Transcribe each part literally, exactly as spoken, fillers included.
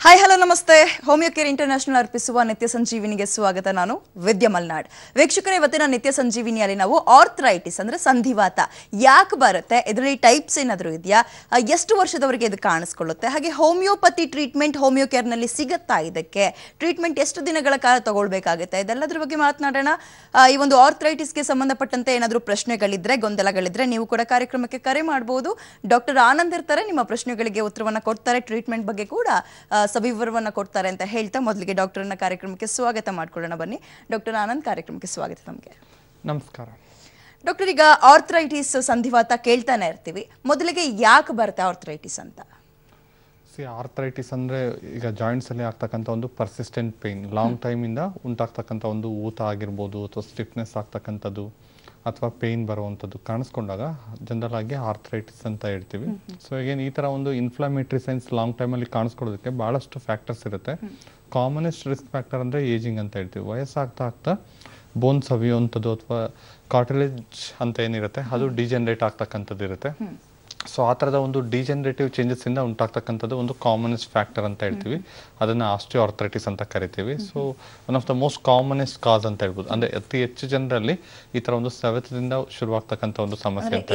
Hi hello ನಮಸ್ತೆ homeo care international ಅರ್ಪಿಸುವ ನಿತ್ಯ ಸಂಜೀವಿನಿಗೆ ಸ್ವಾಗತ. ನಾನು ವಿದ್ಯಾ ಮಲ್ನಾಡ್. ವೀಕ್ಷಕರೇ, ಇವತ್ತಿನ ನಿತ್ಯ ಸಂಜೀವಿನಿಯಲ್ಲಿ ನಾವು ಆರ್ಥರೈಟಿಸ್ ಅಂದ್ರೆ ಸಂಧಿವಾತ ಯಾಕೆ ಬರುತ್ತೆ, ಇದರಲ್ಲಿ ಟೈಪ್ಸ್ ಏನಾದರೂ ಇದೆಯಾ, ಎಷ್ಟು ವರ್ಷದವರೆಗೆ ಇದು ಕಾಣಿಸ್ಕೊಳ್ಳುತ್ತೆ, ಹಾಗೆ ಹೋಮಿಯೋಪತಿ ಟ್ರೀಟ್ಮೆಂಟ್ ಹೋಮಿಯೋ ಕೇರ್ನಲ್ಲಿ ಸಿಗುತ್ತಾ, ಇದಕ್ಕೆ ಟ್ರೀಟ್ಮೆಂಟ್ ಎಷ್ಟು ದಿನಗಳ ಕಾಲ ತಗೊಳ್ಬೇಕಾಗುತ್ತೆ, ಇದೆಲ್ಲದರ ಬಗ್ಗೆ ಮಾತನಾಡೋಣ. ಈ ಒಂದು ಆರ್ಥರೈಟಿಸ್ಗೆ ಸಂಬಂಧಪಟ್ಟಂತೆ ಏನಾದರೂ ಪ್ರಶ್ನೆಗಳಿದ್ರೆ, ಗೊಂದಲಗಳಿದ್ರೆ ನೀವು ಕೂಡ ಕಾರ್ಯಕ್ರಮಕ್ಕೆ ಕರೆ ಮಾಡಬಹುದು. ಡಾಕ್ಟರ್ ಆನಂದ್ ಇರ್ತಾರೆ, ನಿಮ್ಮ ಪ್ರಶ್ನೆಗಳಿಗೆ ಉತ್ತರವನ್ನು ಕೊಡ್ತಾರೆ, ಟ್ರೀಟ್ಮೆಂಟ್ ಬಗ್ಗೆ ಕೂಡ ಸವಿವರವನ್ನ ಕೊಡ್ತಾರೆ ಅಂತ ಹೇಳ್ತಾ ಮೊದಲಿಗೆ ಡಾಕ್ಟರ್ನ ಕಾರ್ಯಕ್ರಮಕ್ಕೆ ಸ್ವಾಗತ ಮಾಡ್ಕೊಳ್ಳೋಣ. ಬನ್ನಿ ಡಾಕ್ಟರ್ ಆನಂದ್, ಕಾರ್ಯಕ್ರಮಕ್ಕೆ ಸ್ವಾಗತ. ನಮಗೆ ನಮಸ್ಕಾರ ಡಾಕ್ಟರ್. ಈಗ ಆರ್ಥರೈಟಿಸ್ ಸಂಧಿವಾತ ಕೇಳ್ತಾನೆ ಇರ್ತೀವಿ, ಮೊದಲಿಗೆ ಯಾಕೆ ಬರುತ್ತೆ ಆರ್ಥರೈಟಿಸ್ ಅಂತ? ಸಿ ಆರ್ಥರೈಟಿಸ್ ಅಂದರೆ ಈಗ ಜಾಯಿಂಟ್ಸಲ್ಲಿ ಆಗ್ತಕ್ಕಂಥ ಒಂದು ಪರ್ಸಿಸ್ಟೆಂಟ್ ಪೇಯ್ನ್, ಲಾಂಗ್ ಟೈಮಿಂದ ಉಂಟಾಗ್ತಕ್ಕಂಥ ಒಂದು ಊತ ಆಗಿರ್ಬೋದು ಅಥವಾ ಸ್ಟಿಫ್ನೆಸ್ ಆಗ್ತಕ್ಕಂಥದ್ದು ಅಥವಾ ಪೇಯ್ನ್ ಬರುವಂಥದ್ದು ಕಾಣಿಸ್ಕೊಂಡಾಗ ಜನರಲ್ ಆಗಿ ಆರ್ಥರೈಟಿಸ್ ಅಂತ ಹೇಳ್ತೀವಿ. ಸೊ ಈಗೇನು ಈ ಥರ ಒಂದು ಇನ್ಫ್ಲಮೇಟ್ರಿ ಸೈನ್ಸ್ ಲಾಂಗ್ ಟೈಮಲ್ಲಿ ಕಾಣಿಸ್ಕೊಳ್ಳೋದಕ್ಕೆ ಭಾಳಷ್ಟು ಫ್ಯಾಕ್ಟರ್ಸ್ ಇರುತ್ತೆ. ಕಾಮನೆಸ್ಟ್ ರಿಸ್ಕ್ ಫ್ಯಾಕ್ಟರ್ ಅಂದರೆ ಏಜಿಂಗ್ ಅಂತ ಹೇಳ್ತೀವಿ. ವಯಸ್ಸಾಗ್ತಾ ಆಗ್ತಾ ಬೋನ್ ಸವಿಯುವಂಥದ್ದು ಅಥವಾ ಕಾರ್ಟಿಲೇಜ್ ಅಂತ ಏನಿರುತ್ತೆ ಅದು ಡಿಜೆನರೇಟ್ ಆಗ್ತಕ್ಕಂಥದ್ದು ಇರುತ್ತೆ. ಸೊ ಆ ಥರದ ಒಂದು ಡಿಜೆನರೇಟಿವ್ ಚೇಂಜಸ್ಸಿಂದ ಉಂಟಾಗ್ತಕ್ಕಂಥದ್ದು ಒಂದು ಕಾಮನೆಸ್ಟ್ ಫ್ಯಾಕ್ಟರ್ ಅಂತ ಹೇಳ್ತೀವಿ. ಅದನ್ನು ಆಸ್ಟಿಯೋ ಆರ್ಥರೈಟಿಸ್ ಅಂತ ಕರಿತೀವಿ. So one of the most commonest cause ಅಂತ ಹೇಳ್ಬೋದು. ಅಂದರೆ ಅತಿ ಹೆಚ್ಚು ಜನರಲ್ಲಿ ಈ ಥರ ಒಂದು ಸವೆತದಿಂದ ಶುರುವಾಗ್ತಕ್ಕಂಥ ಒಂದು ಸಮಸ್ಯೆ ಅಂತ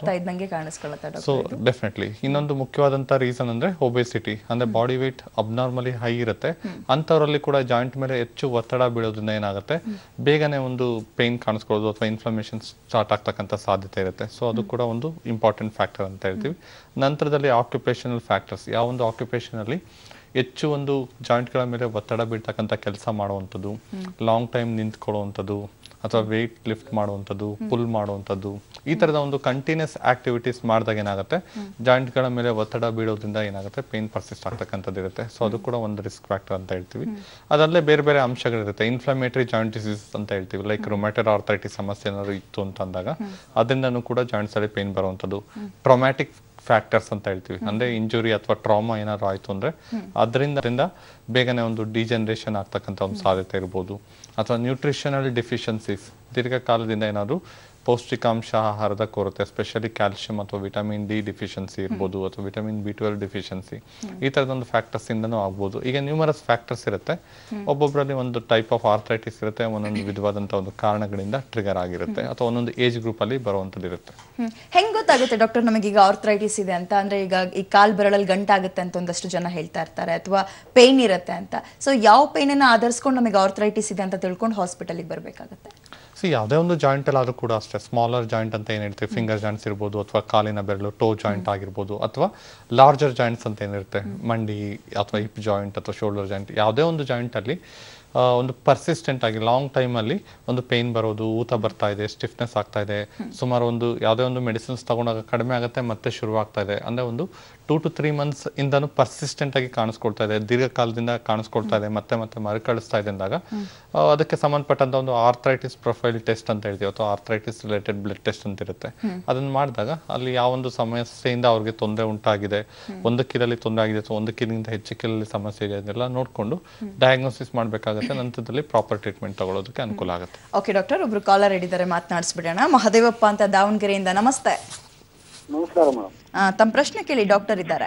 ಹೇಳ್ಬೋದು. ಸೊ ಡೆಫಿನೆಟ್ಲಿ ಇನ್ನೊಂದು ಮುಖ್ಯವಾದಂಥ ರೀಸನ್ ಅಂದರೆ ಒಬೆಸಿಟಿ, ಅಂದರೆ ಬಾಡಿ ವೇಟ್ ಅಬ್ನಾರ್ಮಲಿ ಹೈ ಇರುತ್ತೆ. ಅಂಥವರಲ್ಲಿ ಕೂಡ ಜಾಯಿಂಟ್ ಮೇಲೆ ಹೆಚ್ಚು ಒತ್ತಡ ಬೀಳೋದ್ರಿಂದ ಏನಾಗುತ್ತೆ, ಬೇಗನೆ ಒಂದು ಪೇಯ್ನ್ ಕಾಣಿಸ್ಕೊಳ್ಳೋದು ಅಥವಾ ಇನ್ಫ್ಲಮೇಷನ್ ಸ್ಟಾರ್ಟ್ ಆಗ್ತಕ್ಕಂಥ ಸಾಧ್ಯತೆ ಇರುತ್ತೆ. ಸೊ ಅದು ಕೂಡ ಒಂದು ಇಂಪಾರ್ಟೆಂಟ್ ಫ್ಯಾಕ್ಟರ್ ಅಂತ ಹೇಳ್ತೀವಿ. ನಂತರದಲ್ಲಿ ಆಕ್ಯುಪೇಷನಲ್ ಫ್ಯಾಕ್ಟರ್ಸ್, ಯಾವ ಒಂದು ಆಕ್ಯುಪೇಷನಲ್ಲಿ ಹೆಚ್ಚು ಒಂದು ಜಾಯಿಂಟ್ಗಳ ಮೇಲೆ ಒತ್ತಡ ಬೀಳ್ತಕ್ಕಂಥ ಕೆಲಸ ಮಾಡುವಂಥದ್ದು, ಲಾಂಗ್ ಟೈಮ್ ನಿಂತ್ಕೊಳ್ಳುವಂಥದ್ದು ಅಥವಾ ವೆಯ್ಟ್ ಲಿಫ್ಟ್ ಮಾಡುವಂಥದ್ದು, ಪುಲ್ ಮಾಡುವಂಥದ್ದು, ಈ ಥರದ ಒಂದು ಕಂಟಿನ್ಯೂಸ್ ಆಕ್ಟಿವಿಟೀಸ್ ಮಾಡಿದಾಗ ಏನಾಗುತ್ತೆ, ಜಾಯಿಂಟ್ಗಳ ಮೇಲೆ ಒತ್ತಡ ಬೀಳೋದ್ರಿಂದ ಏನಾಗುತ್ತೆ, ಪೇನ್ ಪರ್ಸಿಸ್ಟ್ ಆಗ್ತಕ್ಕಂಥದ್ದು ಇರುತ್ತೆ. ಸೊ ಅದು ಕೂಡ ಒಂದು ರಿಸ್ಕ್ ಫ್ಯಾಕ್ಟರ್ ಅಂತ ಹೇಳ್ತೀವಿ. ಅದರಲ್ಲೇ ಬೇರೆ ಬೇರೆ ಅಂಶಗಳಿರುತ್ತೆ. ಇನ್ಫ್ಲಮೇಟರಿ ಜಾಯಿಂಟ್ ಡಿಸೀಸ್ ಅಂತ ಹೇಳ್ತೀವಿ, ಲೈಕ್ ರೊಮ್ಯಾಟೆಡ್ ಆರ್ಥರೈಟಿಸ್ ಸಮಸ್ಯೆ ಏನಾದ್ರು ಇತ್ತು ಅಂತ ಅಂದಾಗ ಅದರಿಂದನೂ ಕೂಡ ಜಾಯಿಂಟ್ಸ್ ಅಲ್ಲಿ ಪೇನ್ ಬರುವಂಥದ್ದು. ಟ್ರಾಮ್ಯಾಟಿಕ್ ಫ್ಯಾಕ್ಟರ್ಸ್ ಅಂತ ಹೇಳ್ತೀವಿ, ಅಂದ್ರೆ ಇಂಜುರಿ ಅಥವಾ ಟ್ರಾಮಾ ಏನಾದ್ರು ಆಯ್ತು ಅಂದ್ರೆ ಅದರಿಂದ ಬೇಗನೆ ಒಂದು ಡಿಜೆನರೇಷನ್ ಆಗ್ತಕ್ಕಂಥ ಒಂದು ಸಾಧ್ಯತೆ ಇರ್ಬೋದು. ಅಥವಾ ನ್ಯೂಟ್ರಿಷನಲ್ ಡಿಫಿಷಿಯನ್ಸೀಸ್, ದೀರ್ಘಕಾಲದಿಂದ ಏನಾದ್ರು ಪೌಷ್ಟಿಕಾಂಶ ಆಹಾರದ ಕೊರತೆ, ಎಸ್ಪೆಷಲಿ ಕ್ಯಾಲ್ಸಿಯಂ ಅಥವಾ ವಿಟಮಿನ್ ಡಿ ಡಿಫಿಷಿಯನ್ಸಿ ಇರ್ಬೋದು, ಅಥವಾ ವಿಟಮಿನ್ ಬಿ ಟ್ವೆಲ್ ಡಿಫಿಷಿಯನ್ಸಿ, ಈ ಥರದೊಂದು ಫ್ಯಾಕ್ಟರ್ಸ್ ಇಂದನೂ ಆಗ್ಬೋದು. ಈಗ ನ್ಯೂಮರಸ್ ಫ್ಯಾಕ್ಟರ್ಸ್ ಇರುತ್ತೆ. ಒಬ್ಬೊಬ್ಬರಲ್ಲಿ ಒಂದು ಟೈಪ್ ಆಫ್ ಆರ್ಥರೈಟಿಸ್ ಇರುತ್ತೆ, ಒಂದೊಂದು ವಿಧವಾದಂಥ ಒಂದು ಕಾರಣಗಳಿಂದ ಟ್ರಿಗರ್ ಆಗಿರುತ್ತೆ ಅಥವಾ ಒಂದೊಂದು ಏಜ್ ಗ್ರೂಪ್ ಅಲ್ಲಿ ಬರುವಂಥದ್ದು ಇರುತ್ತೆ. ಹೆಂಗ್ ಗೊತ್ತಾಗುತ್ತೆ ಡಾಕ್ಟರ್ ನಮಗೆ ಈಗ ಆರ್ಥರೈಟಿಸ್ ಇದೆ ಅಂತ? ಅಂದ್ರೆ ಈಗ ಈ ಕಾಲ್ ಬೆರಳಲ್ಲಿ ಗಂಟಾಗುತ್ತೆ ಅಂತ ಒಂದಷ್ಟು ಜನ ಹೇಳ್ತಾ ಇರ್ತಾರೆ, ಅಥವಾ ಪೇನ್ ಇರುತ್ತೆ ಅಂತ. ಸೊ ಯಾವ ಪೇನ್ ಅನ್ನ ಆಧರಿಸ್ಕೊಂಡು ನಮಗೆ ಆರ್ಥರೈಟಿಸ್ ಇದೆ ಅಂತ ತಿಳ್ಕೊಂಡು ಹಾಸ್ಪಿಟಲ್ಗೆ ಬರಬೇಕಾಗುತ್ತೆ? ಸೊ ಯಾವುದೇ ಒಂದು ಜಾಯಿಂಟ್ ಅಲ್ಲಾದ್ರೂ ಕೂಡ ಅಷ್ಟೇ, ಸ್ಮಾಲರ್ ಜಾಯಿಂಟ್ ಅಂತ ಏನು ಹೇಳ್ತೀವಿ, ಫಿಂಗರ್ ಜಾಯಿಂಟ್ಸ್ ಇರ್ಬೋದು, ಅಥವಾ ಕಾಲಿನ ಬೆರಳು ಟೋ ಜಾಯಿಂಟ್ ಆಗಿರ್ಬೋದು, ಅಥವಾ ಲಾರ್ಜರ್ ಜಾಯಿಂಟ್ಸ್ ಅಂತ ಏನಿರುತ್ತೆ, ಮಂಡಿ ಅಥವಾ ಹಿಪ್ ಜಾಯಿಂಟ್ ಅಥವಾ ಶೋಲ್ಡರ್ ಜಾಯಿಂಟ್, ಯಾವುದೇ ಒಂದು ಜಾಯಿಂಟ್ ಅಲ್ಲಿ ಒಂದು ಪರ್ಸಿಸ್ಟೆಂಟ್ ಆಗಿ ಲಾಂಗ್ ಟೈಮಲ್ಲಿ ಒಂದು ಪೇನ್ ಬರೋದು, ಊತ ಬರ್ತಾ ಇದೆ, ಸ್ಟಿಫ್ನೆಸ್ ಆಗ್ತಾ ಇದೆ, ಸುಮಾರು ಒಂದು ಯಾವುದೇ ಒಂದು ಮೆಡಿಸಿನ್ಸ್ ತಗೊಂಡಾಗ ಕಡಿಮೆ ಆಗುತ್ತೆ ಮತ್ತೆ ಶುರುವಾಗ್ತಾ ಇದೆ ಅಂದರೆ ಒಂದು ಟೂ ಟು ತ್ರೀ ಮಂತ್ಸ್ ಇಂದನೂ ಪರ್ಸಿಸ್ಟೆಂಟ್ ಆಗಿ ಕಾಣಿಸ್ಕೊಳ್ತಾ ಇದೆ, ದೀರ್ಘಕಾಲದಿಂದ ಕಾಣಿಸ್ಕೊಳ್ತಾ ಇದೆ, ಮತ್ತೆ ಮತ್ತೆ ಮರುಕಳಿಸ್ತಾ ಇದೆ ಅಂದಾಗ ಅದಕ್ಕೆ ಸಂಬಂಧಪಟ್ಟಂತ ಒಂದು ಆರ್ಥರೈಟಿಸ್ ಪ್ರೊಫೈಲ್ ಟೆಸ್ಟ್ ಅಂತ ಹೇಳ್ತೀವಿ, ಅಥವಾ ಆರ್ಥರೈಟಿಸ್ ರಿಲೇಟೆಡ್ ಬ್ಲಡ್ ಟೆಸ್ಟ್ ಅಂತ ಇರುತ್ತೆ. ಅದನ್ನ ಮಾಡಿದಾಗ ಅಲ್ಲಿ ಯಾವ ಒಂದು ಸಮಸ್ಯೆಯಿಂದ ಅವ್ರಿಗೆ ತೊಂದರೆ ಉಂಟಾಗಿದೆ, ಒಂದು ಕೀಲಲ್ಲಿ ತೊಂದರೆ ಆಗಿದೆ ಅಥವಾ ಒಂದು ಕೀಲಿಂದ ಹೆಚ್ಚು ಕೀಲಲ್ಲಿ ಸಮಸ್ಯೆ ಇದೆ ಅದೆಲ್ಲ ನೋಡಿಕೊಂಡು ಡಯಾಗ್ನೋಸಿಸ್ ಮಾಡಬೇಕಾಗುತ್ತೆ. ನಂತರದಲ್ಲಿ ಪ್ರಾಪರ್ ಟ್ರೀಟ್ಮೆಂಟ್ ತಗೊಳ್ಳೋದಕ್ಕೆ ಅನುಕೂಲ ಆಗುತ್ತೆ. ಓಕೆ ಡಾಕ್ಟರ್, ಒಬ್ರು ಕಾಲರ್ ಇದ್ದಾರೆ, ಮಾತನಾಡಿಸ್ಬಿಡೋಣ. ಮಹದೇವಪ್ಪ ಅಂತ ದಾವಣಗೆರೆಯಿಂದ. ನಮಸ್ತೆ. ನಮಸ್ಕಾರ ಮೇಡಮ್. ತಮ್ಮ ಪ್ರಶ್ನೆ ಕೇಳಿ, ಡಾಕ್ಟರ್ ಇದ್ದಾರೆ.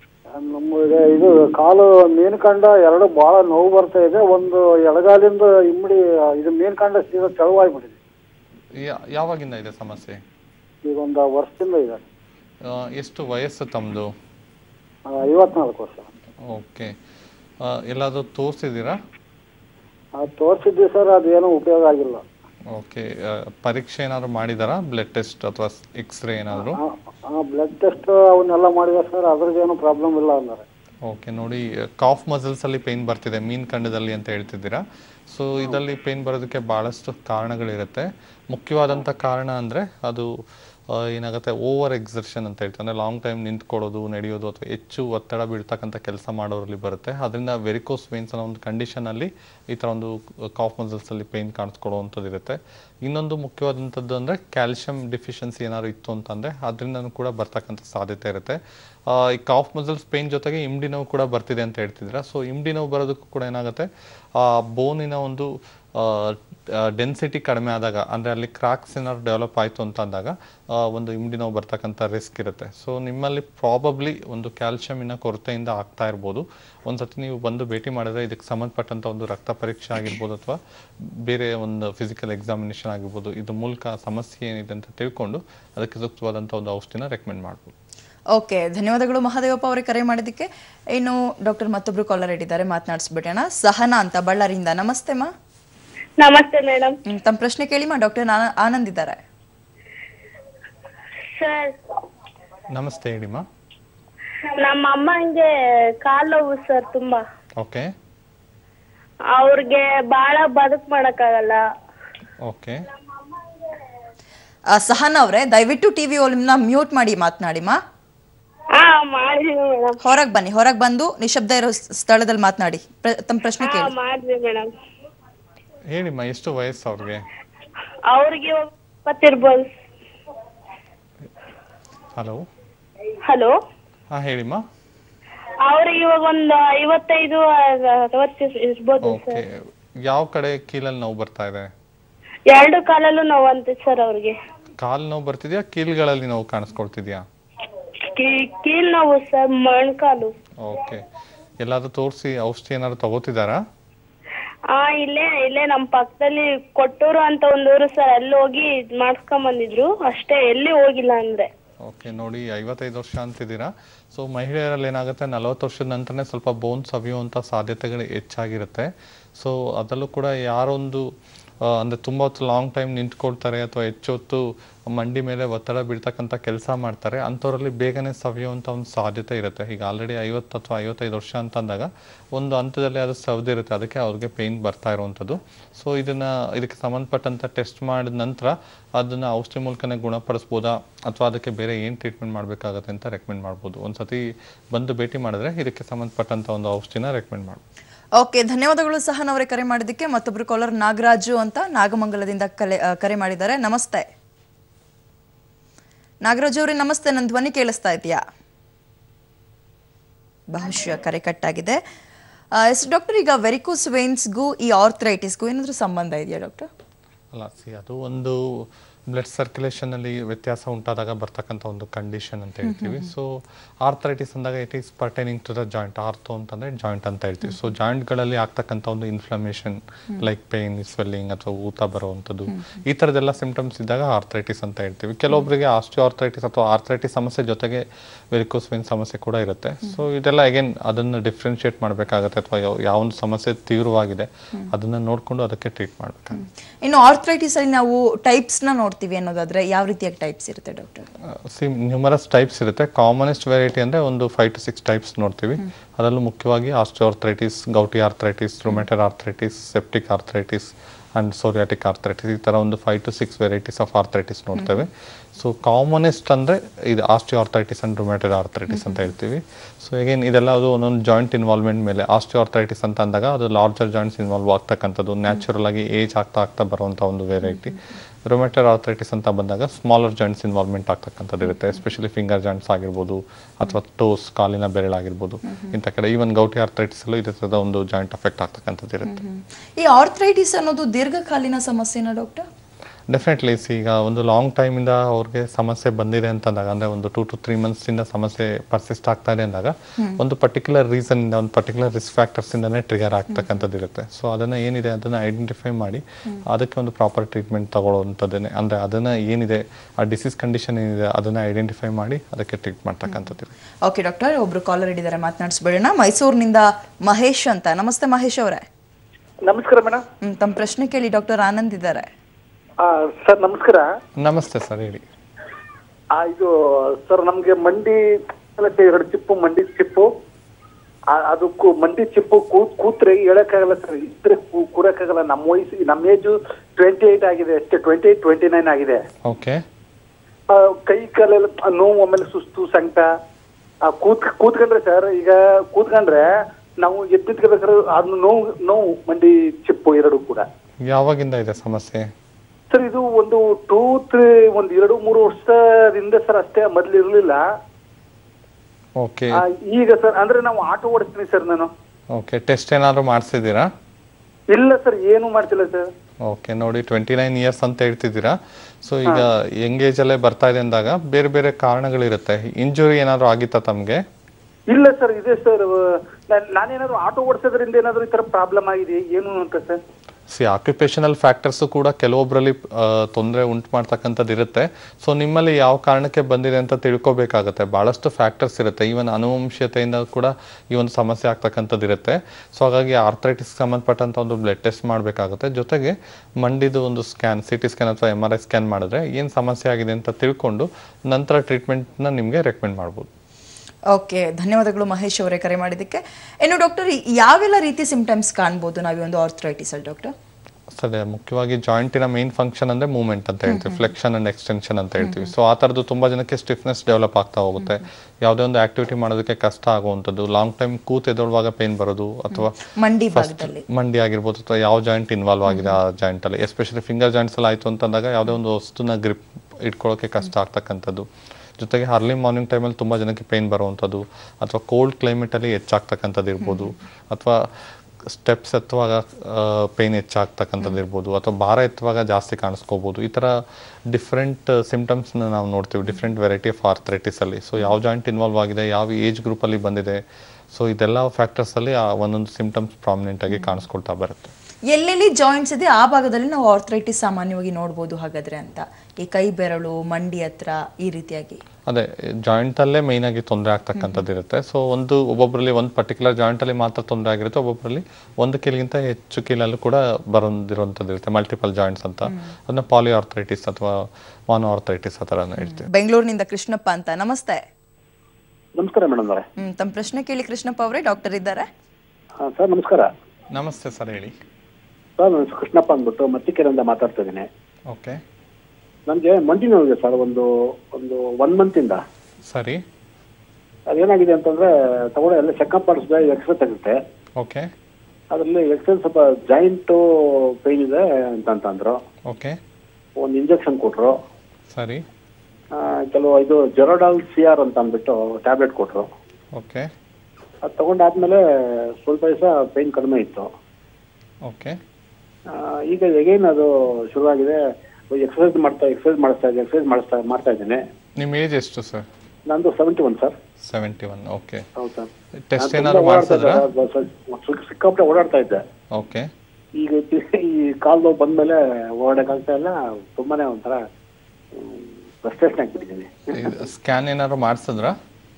ನಮಗೆ ಇದು ಕಾಲು ಮೀನ್ಕಂಡ ಎರಡು ಬಹಳ ನೋವು ಬರ್ತಾ ಇದೆ. ಒಂದು ಎಡಗಾಲಿಂದ ಇಮ್ಮಡಿ ಇದು ಮೀನ್ಕಂಡ ಸೀದಾ ತೆಳುವಾಗ್ಬಿಟ್ಟಿದೆ. ಯಾವಾಗಿಂದ ಇದೆ ಸಮಸ್ಯೆ? ಈಗ ಒಂದು ವರ್ಷದಿಂದ ಇದೆ. ಎಷ್ಟು ವಯಸ್ಸು ತಮ್ಮದು? ಐವತ್ನಾಲ್ಕು ವರ್ಷ. ಓಕೆ, ಎಲ್ಲಾದರೂ ತೋರಿಸಿದ್ದೀರಾ? ತೋರಿಸಿದ್ವಿ ಸರ್, ಅದೇನು ಉಪಯೋಗ ಆಗಿಲ್ಲ. ಓಕೆ, ಪರೀಕ್ಷೆ ಏನಾದ್ರು ಮಾಡಿದಾರಾ, ಬ್ಲಡ್ ಟೆಸ್ಟ್ ಅಥವಾ ಎಕ್ಸ್ರೇ ಏನಾದ್ರು? ಬ್ಲಡ್ ಟೆಸ್ಟ್ ಅವನ್ನೆಲ್ಲ ಮಾಡಿದೆ ಸರ್, ಅದ್ರದ್ದೇನು ಪ್ರಾಬ್ಲಮ್ ಇಲ್ಲ ಅಂದರೆ. ಓಕೆ, ನೋಡಿ, ಕಾಫ್ ಮಸಲ್ಸ್ ಅಲ್ಲಿ ಪೇನ್ ಬರ್ತಿದೆ ಮೀನ್ ಖಂಡದಲ್ಲಿ ಅಂತ ಹೇಳ್ತಿದ್ದೀರಾ. ಸೊ ಇದರಲ್ಲಿ ಪೇನ್ ಬರೋದಕ್ಕೆ ಭಾಳಷ್ಟು ಕಾರಣಗಳಿರುತ್ತೆ. ಮುಖ್ಯವಾದಂಥ ಕಾರಣ ಅಂದರೆ ಅದು ಏನಾಗುತ್ತೆ, ಓವರ್ ಎಕ್ಸರ್ಷನ್ ಅಂತ ಹೇಳ್ತಾರೆ. ಅಂದರೆ ಲಾಂಗ್ ಟೈಮ್ ನಿಂತ್ಕೊಳ್ಳೋದು, ನಡೆಯೋದು ಅಥವಾ ಹೆಚ್ಚು ಒತ್ತಡ ಬೀಳ್ತಕ್ಕಂಥ ಕೆಲಸ ಮಾಡೋರಲ್ಲಿ ಬರುತ್ತೆ. ಅದರಿಂದ ವೆರಿಕೋಸ್ ವೇನ್ಸ್ ಅನ್ನೋ ಒಂದು ಕಂಡೀಷನಲ್ಲಿ ಈ ಥರ ಒಂದು ಕಾಫ್ ಮಸಲ್ಸಲ್ಲಿ ಪೇನ್ ಕಾಣಿಸ್ಕೊಳ್ಳುವಂಥದ್ದು ಇರುತ್ತೆ. ಇನ್ನೊಂದು ಮುಖ್ಯವಾದಂಥದ್ದು ಅಂದರೆ ಕ್ಯಾಲ್ಶಿಯಂ ಡಿಫಿಷಿಯನ್ಸಿ ಏನಾದ್ರು ಇತ್ತು ಅಂತಂದರೆ ಅದರಿಂದನೂ ಕೂಡ ಬರ್ತಕ್ಕಂಥ ಸಾಧ್ಯತೆ ಇರುತ್ತೆ. ಈ ಕಾಫ್ ಮಸಲ್ಸ್ ಪೇನ್ ಜೊತೆಗೆ ಇಮ್ಡಿ ನೋವು ಕೂಡ ಬರ್ತಿದೆ ಅಂತ ಹೇಳ್ತಿದ್ರೆ, ಸೊ ಇಮ್ಡಿ ನೋವು ಬರೋದಕ್ಕೂ ಕೂಡ ಏನಾಗುತ್ತೆ, ಆ ಬೋನಿನ ಒಂದು ಡೆನ್ಸಿಟಿ ಕಡಿಮೆ ಆದಾಗ, ಅಂದರೆ ಅಲ್ಲಿ ಕ್ರಾಕ್ಸ್ ಏನಾದ್ರು ಡೆವಲಪ್ ಆಯಿತು ಅಂತ ಅಂದಾಗ ಒಂದು ಇಮ್ಡಿ ನೋವು ಬರ್ತಕ್ಕಂಥ ರಿಸ್ಕ್ ಇರುತ್ತೆ. ಸೊ ನಿಮ್ಮಲ್ಲಿ ಪ್ರಾಬಬ್ಲಿ ಒಂದು ಕ್ಯಾಲ್ಶಿಯಮಿನ ಕೊರತೆಯಿಂದ ಆಗ್ತಾ ಇರ್ಬೋದು. ಒಂದು ಸತಿ ನೀವು ಬಂದು ಭೇಟಿ ಮಾಡಿದ್ರೆ ಇದಕ್ಕೆ ಸಂಬಂಧಪಟ್ಟಂಥ ಒಂದು ರಕ್ತ ಪರೀಕ್ಷೆ ಆಗಿರ್ಬೋದು ಅಥವಾ ಬೇರೆ ಒಂದು ಫಿಸಿಕಲ್ ಎಕ್ಸಾಮಿನೇಷನ್ ಆಗಿರ್ಬೋದು, ಇದ್ರ ಮೂಲಕ ಸಮಸ್ಯೆ ಏನಿದೆ ಅಂತ ತಿಳ್ಕೊಂಡು ಅದಕ್ಕೆ ಸೂಕ್ತವಾದಂಥ ಒಂದು ಔಷಧಿನ ರೆಕಮೆಂಡ್ ಮಾಡ್ಬೋದು. ಓಕೆ, ಧನ್ಯವಾದಗಳು ಮಹಾದೇವಪ್ಪ ಅವರೇ ಕರೆ ಮಾಡಿದ್ದಕ್ಕೆ. ಇನ್ನು ಡಾಕ್ಟರ್ ಮತ್ತೊಬ್ರು ಕಾಲರ್ ಇಟ್ಟಿದ್ದಾರೆ, ಮಾತನಾಡಿಸ್ಬಿಡೋಣ. ಸಹನಾ ಅಂತ ಬಳ್ಳಾರಿಯಿಂದ. ನಮಸ್ತೆ ಮಾ. ನಮಸ್ತೆ ಮೇಡಮ್. ತಮ್ಮ ಪ್ರಶ್ನೆ ಕೇಳಿ ಮಾ. ಡಾಕ್ಟರ್ ಆನಂದ್ ಇದ್ದಾರೆ. ಸರ್ ನಮಸ್ತೆ, ಹೇಳಿಮ್ಮ. ನಮ್ಮ ಅಮ್ಮಂಗೆ ಕಾಲು ನೋವು ಸರ್ ತುಂಬಾ. ಓಕೆ. ಅವ್ರಿಗೆ ಬಹಳ ಬದುಕು ಮಾಡಕ್ಕಾಗಲ್ಲ. ಓಕೆ. ಸಹನಾ ಅವರೇ, ದಯವಿಟ್ಟು ಟಿವಿ ವಾಲ್ಯೂಮ್ನ ಮ್ಯೂಟ್ ಮಾಡಿ ಮಾತನಾಡಿ ಮಾ. ಹಾ ಮಾಡಿದ್ವಿ ಮೇಡಮ್. ಹೊರಗೆ ಬನ್ನಿ, ಹೊರಗೆ ಬಂದು ನಿಶಬ್ದ ಇರೋ ಸ್ಥಳದಲ್ಲಿ ಮಾತನಾಡಿ. ತಮ್ಮ ಪ್ರಶ್ನೆ ಹಾ ಕೇಳಿ. ಮಾಡಿದ್ವಿ ಮೇಡಮ್. ಹೇಳಿಮ್ಮ, ಎಷ್ಟು ವಯಸ್ಸು ಅವ್ರಿಗೆ? ಅವ್ರಿಗೆ ಇಪ್ಪತ್ತಿರ್ಬೋದು. ಹಲೋ. ಹಲೋ. ಹಾಂ ಹೇಳಿಮ್ಮ. ಅವ್ರಿಗೆ ಇವಾಗ ಒಂದು ಐವತ್ತೈದು ಅರವತ್ತು ಇರ್ಬೋದು ಓಕೆ. ಸರ್. ಯಾವ ಕಡೆ ಕೀಲಲ್ಲಿ ನೋವು ಬರ್ತಾ ಇದೆ? ಎರಡು ಕಾಲಲ್ಲೂ ನೋವು ಅಂತೆ ಸರ್ ಅವ್ರಿಗೆ. ಕಾಲು ನೋವು ಬರ್ತಿದ್ಯಾ, ಕೀಲ್ಗಳಲ್ಲಿ ನೋವು ಕಾಣಿಸ್ಕೊಳ್ತಿದ್ಯಾ? ಕೀಲ್ ನೋವು ಸರ್, ಮೊಣಕಾಲು. ಓಕೆ. ಎಲ್ಲಾದ್ರೂ ತೋರಿಸಿ ಔಷಧಿ ಏನಾದ್ರು ತಗೋತಿದಾರಾ? ಹಾ, ಇಲ್ಲೇ ಇಲ್ಲೇ ನಮ್ಮ ಪಕ್ಕದಲ್ಲಿ ಕೊಟ್ಟೂರು ಅಂತ ಒಂದು ಊರು ಸರ್, ಅಲ್ಲಿ ಹೋಗಿ ಮಾಡ್ಸ್ಕೊಂಡ್ ಬಂದಿದ್ರು ಅಷ್ಟೇ, ಎಲ್ಲಿ ಹೋಗಿಲ್ಲ ಅಂದ್ರೆ. ಓಕೆ. ನೋಡಿ, ಐವತ್ತೈದು ವರ್ಷ ಅಂತಿದ್ದೀರಾ. ಸೊ ಮಹಿಳೆಯರಲ್ಲಿ ಏನಾಗುತ್ತೆ, ನಲವತ್ತು ವರ್ಷದ ನಂತರನೇ ಸ್ವಲ್ಪ ಬೋನ್ ಸವಿಯುವಂಥ ಸಾಧ್ಯತೆಗಳು ಹೆಚ್ಚಾಗಿರುತ್ತೆ. ಸೊ ಅದರಲ್ಲೂ ಕೂಡ ಯಾರೊಂದು ಅಂದರೆ ತುಂಬ ಹೊತ್ತು ಲಾಂಗ್ ಟೈಮ್ ನಿಂತ್ಕೊಳ್ತಾರೆ ಅಥವಾ ಹೆಚ್ಚು ಹೊತ್ತು ಮಂಡಿ ಮೇಲೆ ಒತ್ತಡ ಬೀಳ್ತಕ್ಕಂಥ ಕೆಲಸ ಮಾಡ್ತಾರೆ, ಅಂಥವರಲ್ಲಿ ಬೇಗನೆ ಸವಿಯುವಂಥ ಒಂದು ಸಾಧ್ಯತೆ ಇರುತ್ತೆ. ಈಗ ಆಲ್ರೆಡಿ ಐವತ್ತು ಅಥವಾ ಐವತ್ತೈದು ವರ್ಷ ಅಂತಂದಾಗ ಒಂದು ಹಂತದಲ್ಲಿ ಅದು ಸವದಿರುತ್ತೆ, ಅದಕ್ಕೆ ಅವ್ರಿಗೆ ಪೇಯ್ನ್ ಬರ್ತಾ ಇರುವಂಥದ್ದು. ಸೊ ಇದನ್ನು ಇದಕ್ಕೆ ಸಂಬಂಧಪಟ್ಟಂಥ ಟೆಸ್ಟ್ ಮಾಡಿದ ನಂತರ ಅದನ್ನು ಔಷಧಿ ಮೂಲಕನೇ ಗುಣಪಡಿಸ್ಬೋದಾ ಅಥವಾ ಅದಕ್ಕೆ ಬೇರೆ ಏನು ಟ್ರೀಟ್ಮೆಂಟ್ ಮಾಡಬೇಕಾಗತ್ತೆ ಅಂತ ರೆಕಮೆಂಡ್ ಮಾಡ್ಬೋದು. ಒಂದು ಸತಿ ಬಂದು ಭೇಟಿ ಮಾಡಿದ್ರೆ ಇದಕ್ಕೆ ಸಂಬಂಧಪಟ್ಟಂಥ ಒಂದು ಔಷಧಿನ ರೆಕಮೆಂಡ್ ಮಾಡ್ಬೋದು. ಓಕೆ, ಧನ್ಯವಾದಗಳು ಸಹನ್ ಅವರೇ ಕರೆ ಮಾಡಿದ್ದಕ್ಕೆ. ಮತ್ತೊಬ್ರು ಕಾಲರ್ ನಾಗರಾಜು ಅಂತ ನಾಗಮಂಗಲದಿಂದ ಕಲೆ ಕರೆ ಮಾಡಿದ್ದಾರೆ. ನಮಸ್ತೆ ನಾಗರಾಜು ಅವರೇ. ನಮಸ್ತೆ, ನನ್ನ ಧ್ವನಿ ಕೇಳಿಸ್ತಾ ಇದೆಯಾ? ಬಹುಶಃ ಕರೆ ಕಟ್ಟಾಗಿದೆ. ಎಸ್ ಡಾಕ್ಟರ್, ಈಗ ವೆರಿಕೋಸ್ ವೇನ್ಸ್ಗೂ ಈ ಆರ್ಥ್ರೈಟಿಸ್ಗೂ ಏನಾದರೂ ಸಂಬಂಧ ಇದೆಯಾ ಡಾಕ್ಟರ್? ಅಲ್ಲ, ಸಿ ಅದು ಒಂದು ಬ್ಲಡ್ ಸರ್ಕ್ಯುಲೇಷನಲ್ಲಿ ವ್ಯತ್ಯಾಸ ಉಂಟಾದಾಗ ಬರ್ತಕ್ಕಂಥ ಒಂದು ಕಂಡೀಷನ್ ಅಂತ ಹೇಳ್ತೀವಿ. ಸೊ ಆರ್ಥ್ರೈಟಿಸ್ ಅಂದಾಗ it is pertaining to the joint. Ortho ಅಂತಂದರೆ ಜಾಯಿಂಟ್ ಅಂತ ಹೇಳ್ತೀವಿ. ಸೊ ಜಾಯಿಂಟ್ಗಳಲ್ಲಿ ಆಗ್ತಕ್ಕಂಥ ಒಂದು ಇನ್ಫ್ಲಮೇಷನ್ ಲೈಕ್ ಪೇನ್, ಸ್ವೆಲ್ಲಿಂಗ್ ಅಥವಾ ಊತ ಬರುವಂಥದ್ದು, ಈ ಥರದ್ದೆಲ್ಲ ಸಿಂಪ್ಟಮ್ಸ್ ಇದ್ದಾಗ ಆರ್ಥ್ರೈಟಿಸ್ ಅಂತ ಹೇಳ್ತೀವಿ. ಕೆಲವೊಬ್ಬರಿಗೆ ಆಸ್ಟಿಯೋ ಆರ್ಥ್ರೈಟಿಸ್ ಅಥವಾ ಆರ್ಥ್ರೈಟಿಸ್ ಸಮಸ್ಯೆ ಜೊತೆಗೆ ವೆರಿಕೋಸ್ ವೇನ್ ಸಮಸ್ಯೆ ಕೂಡ ಇರುತ್ತೆ. ಸೊ ಇದೆಲ್ಲ ಅಗೇನ್ ಅದನ್ನು ಡಿಫ್ರೆನ್ಶಿಯೇಟ್ ಮಾಡಬೇಕಾಗತ್ತೆ, ಅಥವಾ ಯಾವ ಒಂದು ಸಮಸ್ಯೆ ತೀವ್ರವಾಗಿದೆ ಅದನ್ನು ನೋಡಿಕೊಂಡು ಅದಕ್ಕೆ ಟ್ರೀಟ್ ಮಾಡಬೇಕಾಗುತ್ತೆ. ಇನ್ನು ಆರ್ಥ್ರೈಟಿಸ್ ಅಲ್ಲಿ ನಾವು ಟೈಪ್ಸ್ನ ನೋಡ್ತೀವಿ ಅನ್ನೋದಾದ್ರೆ ಯಾವ ರೀತಿಯಾಗಿ ಟೈಪ್ಸ್ ಇರುತ್ತೆ ಡಾಕ್ಟರ್? ಸಿ ನ್ಯೂಮರಸ್ ಟೈಪ್ಸ್ ಇರುತ್ತೆ. ಕಾಮನೆಸ್ಟ್ ವೆರೈಟಿ ಅಂದರೆ ಒಂದು ಫೈವ್ ಟು ಸಿಕ್ಸ್ ಟೈಪ್ಸ್ ನೋಡ್ತೀವಿ. ಅದರಲ್ಲೂ ಮುಖ್ಯವಾಗಿ osteoarthritis, gouty arthritis, rheumatoid arthritis, septic arthritis and psoriatic arthritis, ಈ ಥರ ಒಂದು five to six varieties of arthritis ನೋಡ್ತೇವೆ. ಸೊ ಕಾಮನೆಸ್ಟ್ ಅಂದರೆ ಇದು ಆಸ್ಟಿಯೋಆರ್ಥ್ರೈಟಿಸ್ ಆ್ಯಂಡ್ ರುಮೆಟೆಡ್ ಆರ್ಥ್ರೈಟಿಸ್ ಅಂತ ಹೇಳ್ತೀವಿ. ಸೊ ಅಗೇನ್ ಇದೆಲ್ಲ ಅದು ಒಂದೊಂದು ಜಾಯಿಂಟ್ ಇನ್ವಾಲ್ವ್ಮೆಂಟ್ ಮೇಲೆ. ಆಸ್ಟಿಯೋಆರ್ಥ್ರೈಟಿಸ್ ಅಂತ ಅಂದಾಗ ಅದು ಲಾರ್ಜರ್ ಜಾಯಿಂಟ್ಸ್ ಇನ್ವಾಲ್ವ್ ಆಗ್ತಕ್ಕಂಥದ್ದು, ನ್ಯಾಚುರಲ್ ಆಗಿ ಏಜ್ ಆಗ್ತಾ ಆಗ್ತಾ ಬರುವಂಥ ಒಂದು ವೆರೈಟಿ. ರುಮೆಟೆಡ್ ಆರ್ಥ್ರೈಟಿಸ್ ಅಂತ ಬಂದಾಗ ಸ್ಮಾಲರ್ ಜಾಯಿಂಟ್ಸ್ ಇನ್ವಾಲ್ವ್ಮೆಂಟ್ ಆಗ್ತಕ್ಕಂಥದ್ದು ಇರುತ್ತೆ, ಎಸ್ಪೆಷಲಿ ಫಿಂಗರ್ ಜಾಯಿಂಟ್ಸ್ ಆಗಿರ್ಬೋದು ಅಥವಾ ಟೋಸ್, ಕಾಲಿನ ಬೆರಳಾಗಿರ್ಬೋದು, ಇಂಥ ಕಡೆ. ಈವನ್ ಗೌಟಿ ಆರ್ಥ್ರೈಟಿಸ್ ಅಲ್ಲೂ ಇದೇ ಥರದ ಒಂದು ಜಾಯಿಂಟ್ ಅಫೆಕ್ಟ್ ಆಗ್ತಕ್ಕಂಥದ್ದು ಇರುತ್ತೆ. ಈ ಆರ್ಥ್ರೈಟಿಸ್ ಅನ್ನೋದು ದೀರ್ಘಕಾಲೀನ ಸಮಸ್ಯೆನಾ ಡಾಕ್ಟರ್? ಡೆಫಿನೆಟ್ಲಿ. ಈಗ ಒಂದು ಲಾಂಗ್ ಟೈಮಿಂದ ಅವ್ರಿಗೆ ಸಮಸ್ಯೆ ಬಂದಿದೆ ಅಂತಂದಾಗ, ಅಂದರೆ ಒಂದು ಟೂ ಟು ತ್ರೀ ಮಂತ್ಸಿಂದ ಸಮಸ್ಯೆ ಪರ್ಸಿಸ್ಟ್ ಆಗ್ತಾ ಇದೆ ಅಂದಾಗ ಒಂದು ಪರ್ಟಿಕ್ಯುಲರ್ ರೀಸನ್ನಿಂದ, ಒಂದು ಪರ್ಟಿಕ್ಯುಲರ್ ರಿಸ್ಕ್ ಫ್ಯಾಕ್ಟರ್ಸಿಂದನೇ ಟ್ರಿಗರ್ ಆಗ್ತಕ್ಕಂಥದ್ದು ಇರುತ್ತೆ. ಸೊ ಅದನ್ನು ಏನಿದೆ ಅದನ್ನು ಐಡೆಂಟಿಫೈ ಮಾಡಿ ಅದಕ್ಕೆ ಒಂದು ಪ್ರಾಪರ್ ಟ್ರೀಟ್ಮೆಂಟ್ ತಗೊಳ್ಳೋವಂಥದ್ದೇನೆ. ಅಂದರೆ ಅದನ್ನು ಏನಿದೆ, ಆ ಡಿಸೀಸ್ ಕಂಡೀಷನ್ ಏನಿದೆ ಅದನ್ನು ಐಡೆಂಟಿಫೈ ಮಾಡಿ ಅದಕ್ಕೆ ಟ್ರೀಟ್ ಮಾಡ್ತಕ್ಕಂಥದ್ದು. ಓಕೆ ಡಾಕ್ಟರ್, ಒಬ್ರು ಕಾಲರ್ ಇಟ್ಟಿದ್ದಾರೆ, ಮಾತನಾಡಿಸ್ಬೇಡೋಣ. ಮೈಸೂರಿನಿಂದ ಮಹೇಶ್ ಅಂತ. ನಮಸ್ತೆ ಮಹೇಶ್ ಅವರೇ. ನಮಸ್ಕಾರ ಮೇಡಮ್. ತಮ್ಮ ಪ್ರಶ್ನೆ ಕೇಳಿ, ಡಾಕ್ಟರ್ ಆನಂದ್ ಇದ್ದಾರೆ. ಸರ್ ನಮಸ್ಕಾರ. ನಮಸ್ತೆ ಸರ್, ಹೇಳಿ. ಇದು ಸರ್ ನಮ್ಗೆ ಮಂಡಿ ಎರಡು ಚಿಪ್ಪು, ಮಂಡಿ ಚಿಪ್ಪು, ಅದು ಮಂಡಿ ಚಿಪ್ಪು ಕೂತ್ ಕೂತ್ರೆ ಹೇಳಕ್ಕಾಗಲ್ಲ ಸರ್, ಇದ್ರೆ ಕೂರಕ್ಕಾಗಲ್ಲ. ನಮ್ಮ ವಯಸ್ಸು, ನಮ್ಮ ಏಜು ಟ್ವೆಂಟಿ ಏಟ್ ಆಗಿದೆ ಅಷ್ಟೇ, ಟ್ವೆಂಟಿ ಏಟ್ ಟ್ವೆಂಟಿ ನೈನ್ ಆಗಿದೆ. ಓಕೆ. ಕೈ ಕಾಲೆಲ್ಲ ನೋವು, ಆಮೇಲೆ ಸುಸ್ತು, ಸಂಕಟ. ಕೂತ್ ಕೂತ್ಕೊಂಡ್ರೆ ಸರ್, ಈಗ ಕೂತ್ಕೊಂಡ್ರೆ ನಾವು ಎತ್ತಿದ್ಕೋಬೇಕಾದ್ರೆ ಅದನ್ನ ನೋವು ನೋವು ಮಂಡಿ ಚಿಪ್ಪು ಎರಡು ಕೂಡ. ಯಾವಾಗಿಂದ ಇದೆ ಸಮಸ್ಯೆ? ಸರ್ ಇದು ಒಂದು ಟೂ ತ್ರೀ ಒಂದ್ ಎರಡು ಮೂರು ವರ್ಷದಿಂದ ಸರ್ ಅಷ್ಟೇ, ಮೊದ್ಲು ಇರ್ಲಿಲ್ಲ. ಓಕೆ ಈಗ ಸರ್ ಅಂದ್ರೆ ನಾವು ಆಟೋ ಓಡಿಸ್ತೀನಿ ಸರ್ ನಾನು. ಓಕೆ ಟೆಸ್ಟ್ ಏನಾದ್ರು ಮಾಡಿಸಿದ್ದೀರಾ? ಇಲ್ಲ ಸರ್, ಏನು ಮಾಡ್ತಿಲ್ಲ ಸರ್. ಓಕೆ ನೋಡಿ ಟ್ವೆಂಟಿ ನೈನ್ ಇಯರ್ಸ್ ಅಂತ ಹೇಳ್ತಿದ್ದೀರಾ. ಸೊ ಈಗ ಯಂಗ್ ಏಜ್ ಅಲ್ಲೇ ಬರ್ತಾ ಇದೆ ಅಂದಾಗ ಬೇರೆ ಬೇರೆ ಕಾರಣಗಳಿರುತ್ತೆ. ಇಂಜುರಿ ಏನಾದ್ರು ಆಗಿತ್ತಾ ತಮ್ಗೆ? ಇಲ್ಲ ಸರ್, ಇದೆ ಸರ್. ನಾನೇನಾದ್ರು ಆಟೋ ಓಡಿಸೋದ್ರಿಂದ ಏನಾದ್ರು ಈ ತರ ಪ್ರಾಬ್ಲಮ್ ಆಗಿದೆ ಏನು ಅಂತ ಸರ್? ಸಿ ಆಕ್ಯುಪೇಷನಲ್ ಫ್ಯಾಕ್ಟರ್ಸು ಕೂಡ ಕೆಲವೊಬ್ಬರಲ್ಲಿ ತೊಂದರೆ ಉಂಟು ಮಾಡ್ತಕ್ಕಂಥದ್ದು ಇರುತ್ತೆ. ಸೊ ನಿಮ್ಮಲ್ಲಿ ಯಾವ ಕಾರಣಕ್ಕೆ ಬಂದಿದೆ ಅಂತ ತಿಳ್ಕೊಬೇಕಾಗತ್ತೆ. ಭಾಳಷ್ಟು ಫ್ಯಾಕ್ಟರ್ಸ್ ಇರುತ್ತೆ. ಈವನ್ ಅನುವಂಶೀಯತೆಯಿಂದ ಕೂಡ ಈ ಒಂದು ಸಮಸ್ಯೆ ಆಗ್ತಕ್ಕಂಥದ್ದು ಇರುತ್ತೆ. ಸೊ ಹಾಗಾಗಿ ಆರ್ಥ್ರೈಟಿಸ್ಗೆ ಸಂಬಂಧಪಟ್ಟಂಥ ಒಂದು ಬ್ಲಡ್ ಟೆಸ್ಟ್ ಮಾಡಬೇಕಾಗುತ್ತೆ. ಜೊತೆಗೆ ಮಂಡಿದು ಒಂದು ಸ್ಕ್ಯಾನ್, ಸಿ ಟಿ ಸ್ಕ್ಯಾನ್ ಅಥವಾ ಎಮ್ ಆರ್ ಐ ಸ್ಕ್ಯಾನ್ ಮಾಡಿದ್ರೆ ಏನು ಸಮಸ್ಯೆ ಆಗಿದೆ ಅಂತ ತಿಳ್ಕೊಂಡು ನಂತರ ಟ್ರೀಟ್ಮೆಂಟ್ನ ನಿಮಗೆ ರೆಕಮೆಂಡ್ ಮಾಡ್ಬೋದು. ಓಕೆ, ಧನ್ಯವಾದಗಳು ಮಹೇಶ್ ಅವರೇ ಕರೆ ಮಾಡಿದ್ದಕ್ಕೆ. ಇನ್ನು ಡಾಕ್ಟರ್, ಯಾವೆಲ್ಲ ರೀತಿ ಸಿಂಪ್ಟಮ್ಸ್ ಕಾಣ್ಬೋದು ನಾವು ಒಂದು ಆರ್ಥ್ರೈಟಿಸ್ ಅಲ್ಲಿ ಡಾಕ್ಟರ್? ಸರಿ, ಮುಖ್ಯವಾಗಿ ಜಾಯಿಂಟಿನ ಮೇನ್ ಫಂಕ್ಷನ್ ಅಂದರೆ ಮೂವ್ಮೆಂಟ್ ಅಂತ ಹೇಳ್ತೀವಿ, ಫ್ಲೆಕ್ಷನ್ ಅಂಡ್ ಎಕ್ಸ್ಟೆನ್ಷನ್ ಅಂತ ಹೇಳ್ತೀವಿ. ಸೊ ಆ ಥರದ್ದು ತುಂಬ ಜನಕ್ಕೆ ಸ್ಟಿಫ್ನೆಸ್ ಡೆವಲಪ್ ಆಗ್ತಾ ಹೋಗುತ್ತೆ. ಯಾವುದೇ ಒಂದು ಆಕ್ಟಿವಿಟಿ ಮಾಡೋದಕ್ಕೆ ಕಷ್ಟ ಆಗುವಂಥದ್ದು, ಲಾಂಗ್ ಟೈಮ್ ಕೂತ್ ಎದೊಳುವಾಗ ಪೇನ್ ಬರೋದು, ಅಥವಾ ಮಂಡಿ ಭಾಗದಲ್ಲಿ ಮಂಡಿ ಆಗಿರ್ಬೋದು, ಅಥವಾ ಯಾವ ಜಾಯಿಂಟ್ ಇನ್ವಾಲ್ವ್ ಆಗಿದೆ ಆ ಜಾಯಿಂಟ್ ಅಲ್ಲಿ, ಎಸ್ಪೆಷಲಿ ಫಿಂಗರ್ ಜಾಯಿಂಟ್ಸ್ ಎಲ್ಲ ಆಯಿತು ಅಂತಂದಾಗ ಯಾವುದೇ ಒಂದು ವಸ್ತುನ ಗ್ರಿಪ್ ಇಟ್ಕೊಳ್ಳೋಕೆ ಕಷ್ಟ ಆಗ್ತಕ್ಕಂಥದ್ದು. ಜೊತೆಗೆ ಅರ್ಲಿ ಮಾರ್ನಿಂಗ್ ಟೈಮಲ್ಲಿ ತುಂಬ ಜನಕ್ಕೆ ಪೇನ್ ಬರುವಂಥದ್ದು, ಅಥವಾ ಕೋಲ್ಡ್ ಕ್ಲೈಮೇಟಲ್ಲಿ ಹೆಚ್ಚಾಗ್ತಕ್ಕಂಥದ್ದು ಇರ್ಬೋದು, ಅಥವಾ ಸ್ಟೆಪ್ಸ್ ಎತ್ತುವಾಗ ಪೇನ್ ಹೆಚ್ಚಾಗ್ತಕ್ಕಂಥದ್ದು ಇರ್ಬೋದು, ಅಥವಾ ಭಾರ ಎತ್ತುವಾಗ ಜಾಸ್ತಿ ಕಾಣಿಸ್ಕೋಬೋದು. ಈ ಥರ ಡಿಫ್ರೆಂಟ್ ಸಿಂಪ್ಟಮ್ಸ್ನ ನಾವು ನೋಡ್ತೀವಿ ಡಿಫ್ರೆಂಟ್ ವೆರೈಟಿ ಆಫ್ ಆರ್ಥ್ರೈಟಿಸಲ್ಲಿ. ಸೊ ಯಾವ ಜಾಯಿಂಟ್ ಇನ್ವಾಲ್ವ್ ಆಗಿದೆ, ಯಾವ ಏಜ್ ಗ್ರೂಪಲ್ಲಿ ಬಂದಿದೆ, ಸೊ ಇದೆಲ್ಲ ಫ್ಯಾಕ್ಟರ್ಸಲ್ಲಿ ಆ ಒಂದೊಂದು ಸಿಂಪ್ಟಮ್ಸ್ ಪ್ರಾಮಿನೆಂಟ್ ಆಗಿ ಕಾಣಿಸ್ಕೊಳ್ತಾ ಬರುತ್ತೆ. ಎಲ್ಲೆಲ್ಲಿ ಜಾಯಿಂಟ್ಸ್ ಇದೆ ಆ ಭಾಗದಲ್ಲಿ ನಾವು ಆರ್ಥ್ರೈಟಿಸ್ ಸಾಮಾನ್ಯವಾಗಿ ನೋಡ್ಬೋದು ಹಾಗಾದ್ರೆ ಅಂತ, ಈ ಕೈ ಬೆರಳು, ಮಂಡಿ ಹತ್ರ ಈ ರೀತಿಯಾಗಿ? ಅದೇ ಜಾಯಿಂಟಲ್ಲೇ ಮೇಯ್ನ್ ಆಗಿ ತೊಂದರೆ ಆಗ್ತಕ್ಕಂಥದ್ದು ಇರುತ್ತೆ. ಸೊ ಒಂದು ಒಬ್ಬೊಬ್ಬರಲ್ಲಿ ಒಂದು ಪರ್ಟಿಕ್ಯುಲರ್ ಜಾಯಿಂಟಲ್ಲಿ ಮಾತ್ರ ತೊಂದರೆ ಆಗಿರುತ್ತೆ, ಒಬ್ಬೊಬ್ಬರಲ್ಲಿ ಒಂದು ಕೀಲಿಗಿಂತ ಹೆಚ್ಚು ಕೀಲಲ್ಲೂ ಕೂಡ ಬರೋದಿರುವಂಥದ್ದು ಇರುತ್ತೆ, ಮಲ್ಟಿಪಲ್ ಜಾಯಿಂಟ್ಸ್ ಅಂತ. ಅದನ್ನ ಪಾಲಿ ಆರ್ಥ್ರೈಟಿಸ್ ಅಥವಾ ಮಾನೋ ಆರ್ಥ್ರೈಟಿಸ್ ಆ ಥರ ಹೇಳ್ತೀವಿ. ಬೆಂಗಳೂರಿನಿಂದ ಕೃಷ್ಣಪ್ಪ ಅಂತ, ನಮಸ್ತೆ. ನಮಸ್ಕಾರ ಮೇಡಮ್ ಅವರೇ. ಹ್ಮ್ ತಮ್ಮ ಪ್ರಶ್ನೆ ಕೇಳಿ ಕೃಷ್ಣಪ್ಪ ಅವರೇ, ಡಾಕ್ಟರ್ ಇದ್ದಾರೆ. ಸರ್ ನಮಸ್ಕಾರ. ನಮಸ್ತೆ ಸರ್, ಹೇಳಿ. ಸರ್ ನಾನು ಕೃಷ್ಣಪ್ಪ ಅಂದ್ಬಿಟ್ಟು ಮತ್ತಿಕೆರೆಯಿಂದ ಮಾತಾಡ್ತಾ ಇದ್ದೀನಿ. ಓಕೆ. ನನಗೆ ಮಂಡಿ ನೋವಿದೆ ಸರ್, ಒಂದು ಒಂದು ಒನ್ ಮಂತ್ ಇಂದ. ಸರಿ. ಅದೇನಾಗಿದೆ ಅಂತಂದ್ರೆ ತಗೊಂಡು ಎಲ್ಲ ಚೆಕ್ಅಪ್ ಮಾಡಿಸಿದೆ, ಎಕ್ಸ್ರೇ ತೆಗುತ್ತೆ. ಓಕೆ. ಅದರಲ್ಲಿ ಎಕ್ಸ್ರೇ ಸ್ವಲ್ಪ ಜಾಯಿಂಟು ಪೇನ್ ಇದೆ ಅಂತ ಅಂತಂದ್ರು. ಓಕೆ. ಒಂದು ಇಂಜೆಕ್ಷನ್ ಕೊಟ್ರು. ಸರಿ. ಕೆಲವು ಇದು ಜೆರೋಡಾಲ್ ಸಿ ಆರ್ ಅಂತ ಅಂದ್ಬಿಟ್ಟು ಟ್ಯಾಬ್ಲೆಟ್ ಕೊಟ್ರು. ಓಕೆ. ಅದು ತಗೊಂಡಾದ್ಮೇಲೆ ಸ್ವಲ್ಪ ದಿವಸ ಪೇನ್ ಕಡಿಮೆ ಇತ್ತು. ಓಕೆ. ಈಗ ಎಗೈನ್ ಅದು ಶುರುವಾಗಿದೆ. ಎಕ್ಸರ್ಸೈಸ್ ಮಾಡ್ತಾ ಎಕ್ಸರ್ಸೈಸ್ ಮಾಡಿಸ್ತಾ ಇದ್ದೀನಿ ಎಕ್ಸರ್ಸೈಸ್ ಮಾಡಿಸ್ತಾ ಮಾಡ್ತಾ ಇದ್ದೀನಿ. ನಿಮ್ಮ ಏಜ್ ಎಷ್ಟು ಸರ್? ನಂದು seventy one sir. Seventy one. Okay. ಹೌದು ಸರ್. ಟೆಸ್ಟ್ ಏನಾದ್ರು ಮಾಡಿಸಿದ್ರಾ? ಸಿಕ್ಕಾಪಟ್ಟೆ ಓಡಾಡ್ತಾ ಇದ್ದೆ. ಓಕೆ. ಈಗ ಈ ಕಾಲ್ ನೋವು ಬಂದ್ಮೇಲೆ ಓಡಾಡಕ್ಕಾಗ್ತಾ ಇಲ್ಲ, ತುಂಬಾನೇ ಒಂಥರ ಫ್ರಸ್ಟ್ರೇಷನ್ ಆಗ್ಬಿಟ್ಟಿದ್ದೀನಿ. ಸ್ಕ್ಯಾನ್ ಏನಾದ್ರು ಮಾಡಿಸಿದ್ರಾ?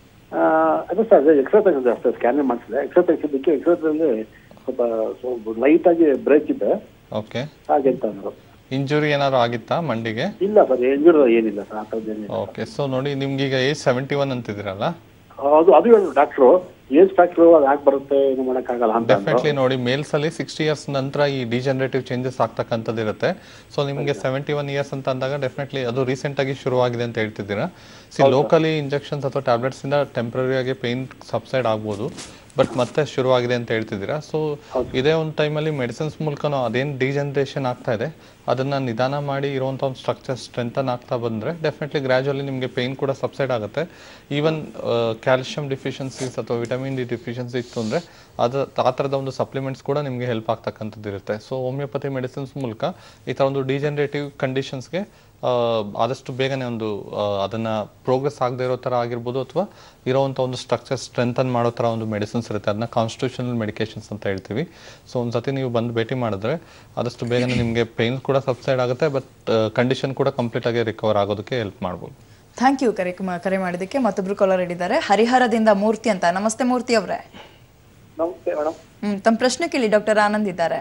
ಅದೇ ಸರ್, ಎಕ್ಸ್ರೇ ತೆಗೆದಿದೆ ಅಷ್ಟೇ, ಸ್ಕ್ಯಾನ್ ಮಾಡಿಸಿದೆ. ಎಕ್ಸ್ರೇ ತೆಗೆಸಿದ್ದಕ್ಕೆ ಎಕ್ಸ್ರೇದಲ್ಲಿ ಸ್ವಲ್ಪ ಸ್ವಲ್ಪ ಲೈಟ್ ಆಗಿ ಬ್ರೇಕ್ ಇದೆ. ಓಕೆ. ಹಾಗೆ ಅಂತ ಅಂದ್ರು. ಇಂಜುರಿ ಏನಾದ್ರು ಆಗಿತ್ತಾ ಮಂಡಿಗೆ? ಇಲ್ಲ ಸರ್, ಇಂಜುರಿ ಏನಿಲ್ಲ ಸರ್, ಆ ಥರದ್ದು ಏನಿಲ್ಲ. ಓಕೆ. ಸೊ ನೋಡಿ, ನಿಮ್ಗೆ ಈಗ ಏಜ್ ಸೆವೆಂಟಿ ಒನ್ ಅಂತಿದ್ದೀರಲ್ಲ, ಅದು ಅದು ಹೇಳಿದ್ರು ಡಾಕ್ಟ್ರು, ಏಜ್ ಫ್ಯಾಕ್ಟ್ರು ಅದು ಯಾಕೆ ಬರುತ್ತೆ, ಏನು ಮಾಡೋಕ್ಕಾಗಲ್ಲ ಅಂತ. ಡೆಫಿನೆಟ್ಲಿ ನೋಡಿ, ಮೇಲ್ಸ್ ಅಲ್ಲಿ ಸಿಕ್ಸ್ಟಿ ಇಯರ್ಸ್ ನಂತರ ಈ ಡಿಜನರೇಟಿವ್ ಚೇಂಜಸ್ ಆಗ್ತಕ್ಕಂಥದ್ದು ಇರುತ್ತೆ. ಸೊ ನಿಮಗೆ ಸೆವೆಂಟಿ ಒನ್ ಇಯರ್ಸ್ ಅಂತ ಅಂದಾಗ ಡೆಫಿನೆಟ್ಲಿ ಅದು ರೀಸೆಂಟ್ ಆಗಿ ಶುರುವಾಗಿದೆ ಅಂತ ಹೇಳ್ತಿದ್ದೀರಾ. ಸಿ ಲೋಕಲಿ ಇಂಜೆಕ್ಷನ್ಸ್ ಅಥವಾ ಟ್ಯಾಬ್ಲೆಟ್ಸ್ ಇಂದ ಟೆಂಪ್ರರಿ ಆಗಿ ಪೇನ್ ಸಬ್ಸೈಡ್ ಆಗ್ಬೋದು, ಬಟ್ ಮತ್ತೆ ಶುರುವಾಗಿದೆ ಅಂತ ಹೇಳ್ತಿದ್ದೀರಾ. ಸೊ ಇದೇ ಒಂದು ಟೈಮಲ್ಲಿ ಮೆಡಿಸಿನ್ಸ್ ಮೂಲಕನೂ ಅದೇನು ಡಿಜನರೇಷನ್ ಆಗ್ತಾ ಇದೆ ಅದನ್ನು ನಿಧಾನ ಮಾಡಿ ಇರುವಂಥ ಒಂದು ಸ್ಟ್ರಕ್ಚರ್ ಸ್ಟ್ರೆಂಥನ್ ಆಗ್ತಾ ಬಂದರೆ ಡೆಫಿನೆಟ್ಲಿ ಗ್ರ್ಯಾಜುವಲಿ ನಿಮಗೆ ಪೇನ್ ಕೂಡ ಸಬ್ಸೈಡ್ ಆಗುತ್ತೆ. ಈವನ್ ಕ್ಯಾಲ್ಶಿಯಂ ಡಿಫಿಷಿಯನ್ಸೀಸ್ ಅಥವಾ ವಿಟಮಿನ್ ಡಿ ಡಿಫಿಷಿಯನ್ಸಿ ಇತ್ತು ಅಂದರೆ ಅದು ಆ ಥರದ ಒಂದು ಸಪ್ಲಿಮೆಂಟ್ಸ್ ಕೂಡ ನಿಮಗೆ ಹೆಲ್ಪ್ ಆಗ್ತಕ್ಕಂಥದ್ದು ಇರುತ್ತೆ. ಸೊ ಹೋಮಿಯೋಪತಿ ಮೆಡಿಸಿನ್ಸ್ ಮೂಲಕ ಈ ಥರ ಒಂದು ಡಿಜನರೇಟಿವ್ ಕಂಡೀಷನ್ಸ್ಗೆ ಆದಷ್ಟು ಬೇಗನೆ ಒಂದು ಅದನ್ನು ಪ್ರೋಗ್ರೆಸ್ ಆಗದೆ ಇರೋ ಥರ ಆಗಿರ್ಬೋದು, ಅಥವಾ ಇರೋವಂಥ ಒಂದು ಸ್ಟ್ರಕ್ಚರ್ ಸ್ಟ್ರೆಂಥನ್ ಮಾಡೋ ಥರ ಒಂದು ಮೆಡಿಸಿನ್ಸ್ ಇರುತ್ತೆ, ಅದನ್ನ ಕಾನ್ಸ್ಟಿಟ್ಯೂಷನಲ್ ಮೆಡಿಕೇಶನ್ಸ್ ಅಂತ ಹೇಳ್ತೀವಿ. ಸೊ ಒಂದು ಸತಿ ನೀವು ಬಂದು ಭೇಟಿ ಮಾಡಿದ್ರೆ ಆದಷ್ಟು ಬೇಗನೆ ನಿಮಗೆ ಪೇನ್ ಕೂಡ ಸಬ್ಸೈಡ್ ಆಗುತ್ತೆ, ಬಟ್ ಕಂಡೀಷನ್ ಕೂಡ ಕಂಪ್ಲೀಟ್ ಆಗಿ ರಿಕವರ್ ಆಗೋದಕ್ಕೆ ಹೆಲ್ಪ್ ಮಾಡ್ಬೋದು. ಥ್ಯಾಂಕ್ ಯು ಕರೆ ಕರೆ ಮಾಡಿದ್ದಕ್ಕೆ. ಮತ್ತೊಬ್ರು ಕಾಲರ್ ಇದ್ದಾರೆ, ಹರಿಹರದಿಂದ ಮೂರ್ತಿ ಅಂತ. ನಮಸ್ತೆ ಮೂರ್ತಿ ಅವರೇ. ನಮಸ್ತೆ ಮೇಡಮ್. ಹ್ಮ್ ತಮ್ಮ ಪ್ರಶ್ನೆ ಕೇಳಿ, ಡಾಕ್ಟರ್ ಆನಂದ್ ಇದ್ದಾರೆ.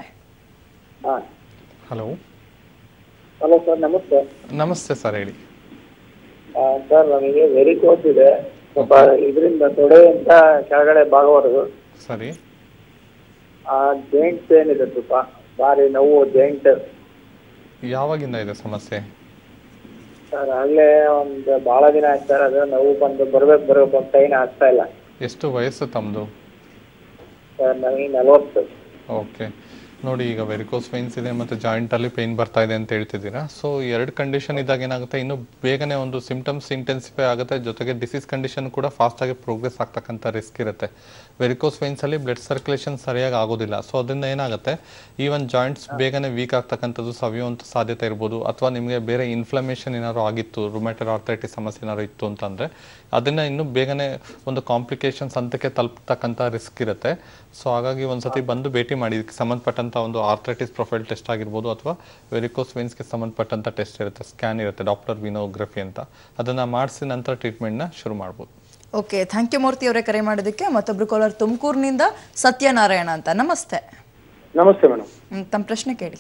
ಹಲೋ. ಹಲೋ ಸರ್, ನಮಸ್ತೆ. ನಮಸ್ತೆ ಸರ್, ಹೇಳಿ. ಸರ್ ನಮಗೆ ವೆರಿಕೋಸ್ ಇದೆ, ಸ್ವಲ್ಪ ಇದರಿಂದ ತೊಡೆಯಿಂದ ಕೆಳಗಡೆ ಭಾಗವರೆಗೂ. ಸರಿ. ಜಾಯಿಂಟ್ ಪೇನ್ ಇದೆ, ಸ್ವಲ್ಪ ಭಾರಿ ನೋವು ಜಾಯಿಂಟ್. ಯಾವಾಗಿಂದ ಇದೆ ಸಮಸ್ಯೆ? ಸರ್ ಆಗಲೇ ಒಂದು ಬಹಳ ದಿನ ಆಯ್ತು ಸರ್, ಅದು ನೋವು ಬಂದು ಬರ್ಬೇಕು ಬರ್ಬೇಕು ಅಂತ ಏನು ಆಗ್ತಾ ಇಲ್ಲ. ಎಷ್ಟು ವಯಸ್ಸು ತಮ್ಮದು? ಸರ್ ನನಗೆ ನಲವತ್ತು. ಓಕೆ. ನೋಡಿ, ಈಗ ವೆರಿಕೋಸ್ ವೈನ್ಸ್ ಇದೆ ಮತ್ತು ಜಾಯಿಂಟಲ್ಲಿ ಪೇಯ್ನ್ ಬರ್ತಾ ಇದೆ ಅಂತ ಹೇಳ್ತಿದ್ದೀರಾ. ಸೊ ಎರಡು ಕಂಡೀಷನ್ ಇದ್ದಾಗ ಏನಾಗುತ್ತೆ, ಇನ್ನೂ ಬೇಗನೆ ಒಂದು ಸಿಂಪ್ಟಮ್ಸ್ ಇಂಟೆನ್ಸಿಫೈ ಆಗುತ್ತೆ, ಜೊತೆಗೆ ಡಿಸೀಸ್ ಕಂಡೀಷನ್ ಕೂಡ ಫಾಸ್ಟಾಗಿ ಪ್ರೋಗ್ರೆಸ್ ಆಗ್ತಕ್ಕಂಥ ರಿಸ್ಕ್ ಇರುತ್ತೆ. ವೆರಿಕೋಸ್ ವೈನ್ಸಲ್ಲಿ ಬ್ಲಡ್ ಸರ್ಕ್ಯುಲೇಷನ್ ಸರಿಯಾಗಿ ಆಗೋದಿಲ್ಲ. ಸೊ ಅದರಿಂದ ಏನಾಗುತ್ತೆ, ಈವನ್ ಜಾಯಿಂಟ್ಸ್ ಬೇಗನೆ ವೀಕ್ ಆಗ್ತಕ್ಕಂಥದ್ದು, ಸವಿಯುವಂಥ ಸಾಧ್ಯತೆ ಇರ್ಬೋದು. ಅಥವಾ ನಿಮಗೆ ಬೇರೆ ಇನ್ಫ್ಲಮೇಷನ್ ಏನಾದ್ರು ಆಗಿತ್ತು, ರುಮ್ಯಾಟೈಡ್ ಆರ್ಥರೈಟಿಸ್ ಸಮಸ್ಯೆ ಏನಾದ್ರು ಇತ್ತು ಅಂತಂದರೆ ಅದನ್ನು ಇನ್ನೂ ಬೇಗನೆ ಒಂದು ಕಾಂಪ್ಲಿಕೇಶನ್ಸ್ ಹಂತಕ್ಕೆ ತಲುಪ್ತಕ್ಕಂಥ ರಿಸ್ಕ್ ಇರುತ್ತೆ. ಸೊ ಹಾಗಾಗಿ ಒಂದ್ಸತಿ ಬಂದು ಭೇಟಿ ಮಾಡಿ, ಇದಕ್ಕೆ ಸಂಬಂಧಪಟ್ಟಂಥ ಒಂದು ಆರ್ಥರೈಟಿಸ್ ಪ್ರೊಫೈಲ್ ಟೆಸ್ಟ್ ಆಗಿರ್ಬೋದು ಅಥವಾ ವೆರಿಕೋಸ್ ವೆನ್ಸ್ಗೆ ಸಂಬಂಧಪಟ್ಟಂಥ ಟೆಸ್ಟ್ ಇರುತ್ತೆ, ಸ್ಕ್ಯಾನ್ ಇರುತ್ತೆ, ಡಾಪ್ಲರ್ ವಿನೋಗ್ರಫಿ ಅಂತ. ಅದನ್ನು ಮಾಡಿಸಿ ನಂತರ ಟ್ರೀಟ್ಮೆಂಟ್ನ ಶುರು ಮಾಡ್ಬೋದು. ಓಕೆ, ಥ್ಯಾಂಕ್ ಯು ಮೂರ್ತಿ ಅವರೇ ಕರೆ ಮಾಡೋದಕ್ಕೆ. ಮತ್ತೊಬ್ರು ಕಾಲರ್ ತುಮಕೂರಿನಿಂದ ಸತ್ಯನಾರಾಯಣ ಅಂತ. ನಮಸ್ತೆ. ನಮಸ್ತೆ ಮೇಡಮ್. ತಮ್ಮ ಪ್ರಶ್ನೆ ಕೇಳಿ.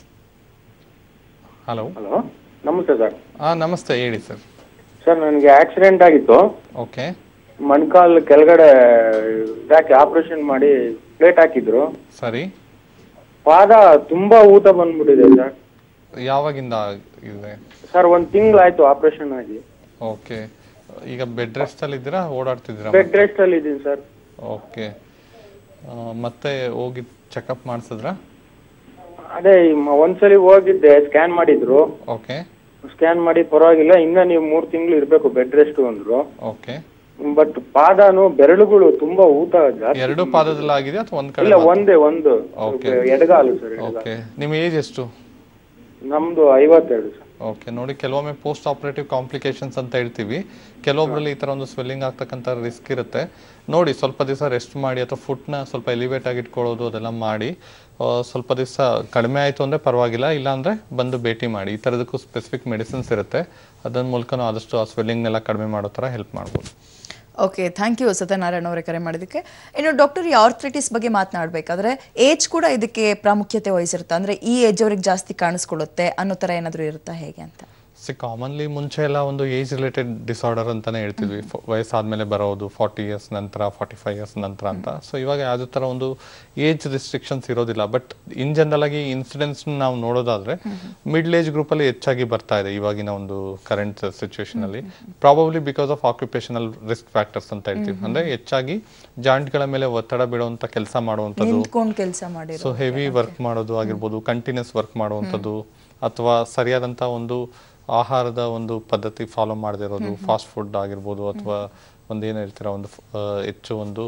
ಹಲೋ. ಹಲೋ, ನಮಸ್ತೆ ಸರ್. ಹಾಂ ನಮಸ್ತೆ, ಹೇಳಿ ಸರ್. ಸರ್, ನನಗೆ ಆಕ್ಸಿಡೆಂಟ್ ಆಗಿತ್ತು. ಓಕೆ. ಮೊಣಕಾಲ್ ಕೆಳಗಡೆ ಇದಾಕಿ ಆಪರೇಷನ್ ಮಾಡಿ ಪ್ಲೇಟ್ ಹಾಕಿದ್ರು. ಸರಿ. ಪಾದ ತುಂಬಾ ಊತ ಬಂದ್ಬಿಟ್ಟಿದೆ ಸರ್. ಯಾವಾಗಿಂದ ಇದೆ ಸರ್? ಒಂದ್ ತಿಂಗಳಾಯ್ತು ಆಪರೇಷನ್ ಆಗಿ. ಓಕೆ. ಈಗ ಬೆಡ್ ರೆಸ್ಟ್ ಅಲ್ಲಿ ಇದ್ದೀರಾ, ಓಡಾಡ್ತಿದ್ದೀರಾ? ಬೆಡ್ ರೆಸ್ಟ್ ಅಲ್ಲಿ ಇದ್ದೀನಿ ಸರ್. ಓಕೆ. ಮತ್ತೆ ಹೋಗಿ ಚೆಕಪ್ ಮಾಡಿಸಿದ್ರಾ? ಅದೇ ಒಂದ್ಸಲಿ ಹೋಗಿದ್ದೆ, ಸ್ಕ್ಯಾನ್ ಮಾಡಿದ್ರು. ಓಕೆ. ಸ್ಕ್ಯಾನ್ ಮಾಡಿ ಪರವಾಗಿಲ್ಲ, ಇನ್ನ ನೀವು ಮೂರ್ ತಿಂಗಳು ಇರ್ಬೇಕು ಬೆಡ್ ರೆಸ್ಟ್ ಅಂದ್ರು. ಓಕೆ. ಬಟ್ ಪಾದನು ಬೆರಳುಗಳು ತುಂಬಾ ಊತ ಜಾಸ್ತಿ. ಎರಡು ಪಾದದಲ್ಲಿ ಆಗಿದೆ ಅಥವಾ ಒಂದ್ ಕಡೆ? ಇಲ್ಲ, ಒಂದೇ ಒಂದು. ಎಡಗಾಲು ಸರ್. ಓಕೆ. ನಿಮ್ಮ ಏಜ್ ಎಷ್ಟು? ನಮ್ದು ಐವತ್ತೆರಡು ಸರ್. ಓಕೆ. ನೋಡಿ, ಕೆಲವೊಮ್ಮೆ ಪೋಸ್ಟ್ ಆಪರೇಟಿವ್ ಕಾಂಪ್ಲಿಕೇಶನ್ಸ್ ಅಂತ ಹೇಳ್ತೀವಿ. ಕೆಲವೊಬ್ಬರಲ್ಲಿ ಈ ಥರ ಒಂದು ಸ್ವೆಲ್ಲಿಂಗ್ ಆಗ್ತಕ್ಕಂಥ ರಿಸ್ಕ್ ಇರುತ್ತೆ. ನೋಡಿ, ಸ್ವಲ್ಪ ದಿವಸ ರೆಸ್ಟ್ ಮಾಡಿ ಅಥವಾ ಫುಟ್ನ ಸ್ವಲ್ಪ ಎಲಿವೇಟ್ ಆಗಿ ಇಟ್ಕೊಳ್ಳೋದು ಅದೆಲ್ಲ ಮಾಡಿ, ಸ್ವಲ್ಪ ದಿವಸ ಕಡಿಮೆ ಆಯಿತು ಅಂದರೆ ಪರವಾಗಿಲ್ಲ, ಇಲ್ಲಾಂದರೆ ಬಂದು ಭೇಟಿ ಮಾಡಿ. ಈ ಥರದಕ್ಕೂ ಸ್ಪೆಸಿಫಿಕ್ ಮೆಡಿಸಿನ್ಸ್ ಇರುತ್ತೆ, ಅದನ್ನ ಮೂಲಕನೂ ಆದಷ್ಟು ಆ ಸ್ವೆಲ್ಲಿಂಗ್ನೆಲ್ಲ ಕಡಿಮೆ ಮಾಡೋ ಥರ ಹೆಲ್ಪ್ ಮಾಡ್ಬೋದು. ಓಕೆ, ಥ್ಯಾಂಕ್ ಯು ಸತ್ಯನಾರಾಯಣ ಅವರೇ ಕರೆ ಮಾಡೋದಕ್ಕೆ. ಇನ್ನು ಡಾಕ್ಟರ್, ಈ ಆರ್ಥರೈಟಿಸ್ ಬಗ್ಗೆ ಮಾತನಾಡಬೇಕಾದ್ರೆ ಏಜ್ ಕೂಡ ಇದಕ್ಕೆ ಪ್ರಾಮುಖ್ಯತೆ ವಹಿಸಿರುತ್ತೆ, ಅಂದರೆ ಈ ಏಜ್ ಅವ್ರಿಗೆ ಜಾಸ್ತಿ ಕಾಣಿಸ್ಕೊಳ್ಳುತ್ತೆ ಅನ್ನೋ ಥರ ಏನಾದರೂ ಇರುತ್ತಾ ಹೇಗೆ ಅಂತ? ಸಿ ಕಾಮನ್ಲಿ ಮುಂಚೆ ಎಲ್ಲ ಒಂದು ಏಜ್ ರಿಲೇಟೆಡ್ ಡಿಸಾರ್ಡರ್ ಅಂತಾನೆ ಹೇಳ್ತಿದ್ವಿ, ವಯಸ್ಸಾದ್ಮೇಲೆ ಬರೋದು, ಫಾರ್ಟಿ ಇಯರ್ಸ್ ನಂತರ, ಫಾರ್ಟಿ ಫೈವ್ ಇಯರ್ಸ್ ನಂತರ ಅಂತ. ಸೊ ಇವಾಗ ಯಾವುದೇ ಥರ ಒಂದು ಏಜ್ ರಿಸ್ಟ್ರಿಕ್ಷನ್ಸ್ ಇರೋದಿಲ್ಲ. ಬಟ್ ಇನ್ ಜನರಲ್ ಆಗಿ ಇನ್ಸಿಡೆನ್ಸ್ ನಾವು ನೋಡೋದಾದ್ರೆ ಮಿಡ್ಲ್ ಏಜ್ ಗ್ರೂಪಲ್ಲಿ ಹೆಚ್ಚಾಗಿ ಬರ್ತಾ ಇದೆ ಇವಾಗಿನ ಒಂದು ಕರೆಂಟ್ ಸಿಚುವೇಶನ್ ಅಲ್ಲಿ. Probably because of occupational risk factors ಅಂತ ಹೇಳ್ತೀವಿ. ಅಂದ್ರೆ ಹೆಚ್ಚಾಗಿ ಜಾಯಿಂಟ್ಗಳ ಮೇಲೆ ಒತ್ತಡ ಬೀಳುವಂತ ಕೆಲಸ ಮಾಡುವಂಥದ್ದು, ಕೆಲಸ ಮಾಡಿ, ಸೊ ಹೆವಿ ವರ್ಕ್ ಮಾಡೋದು ಆಗಿರ್ಬೋದು, ಕಂಟಿನ್ಯೂಸ್ ವರ್ಕ್ ಮಾಡುವಂಥದ್ದು, ಅಥವಾ ಸರಿಯಾದಂಥ ಒಂದು ಆಹಾರದ ಒಂದು ಪದ್ಧತಿ ಫಾಲೋ ಮಾಡದೇ ಇರೋದು, ಫಾಸ್ಟ್ ಫುಡ್ ಆಗಿರ್ಬೋದು, ಅಥವಾ ಒಂದೇನು ಹೇಳ್ತೀರಾ ಒಂದು ಹೆಚ್ಚು ಒಂದು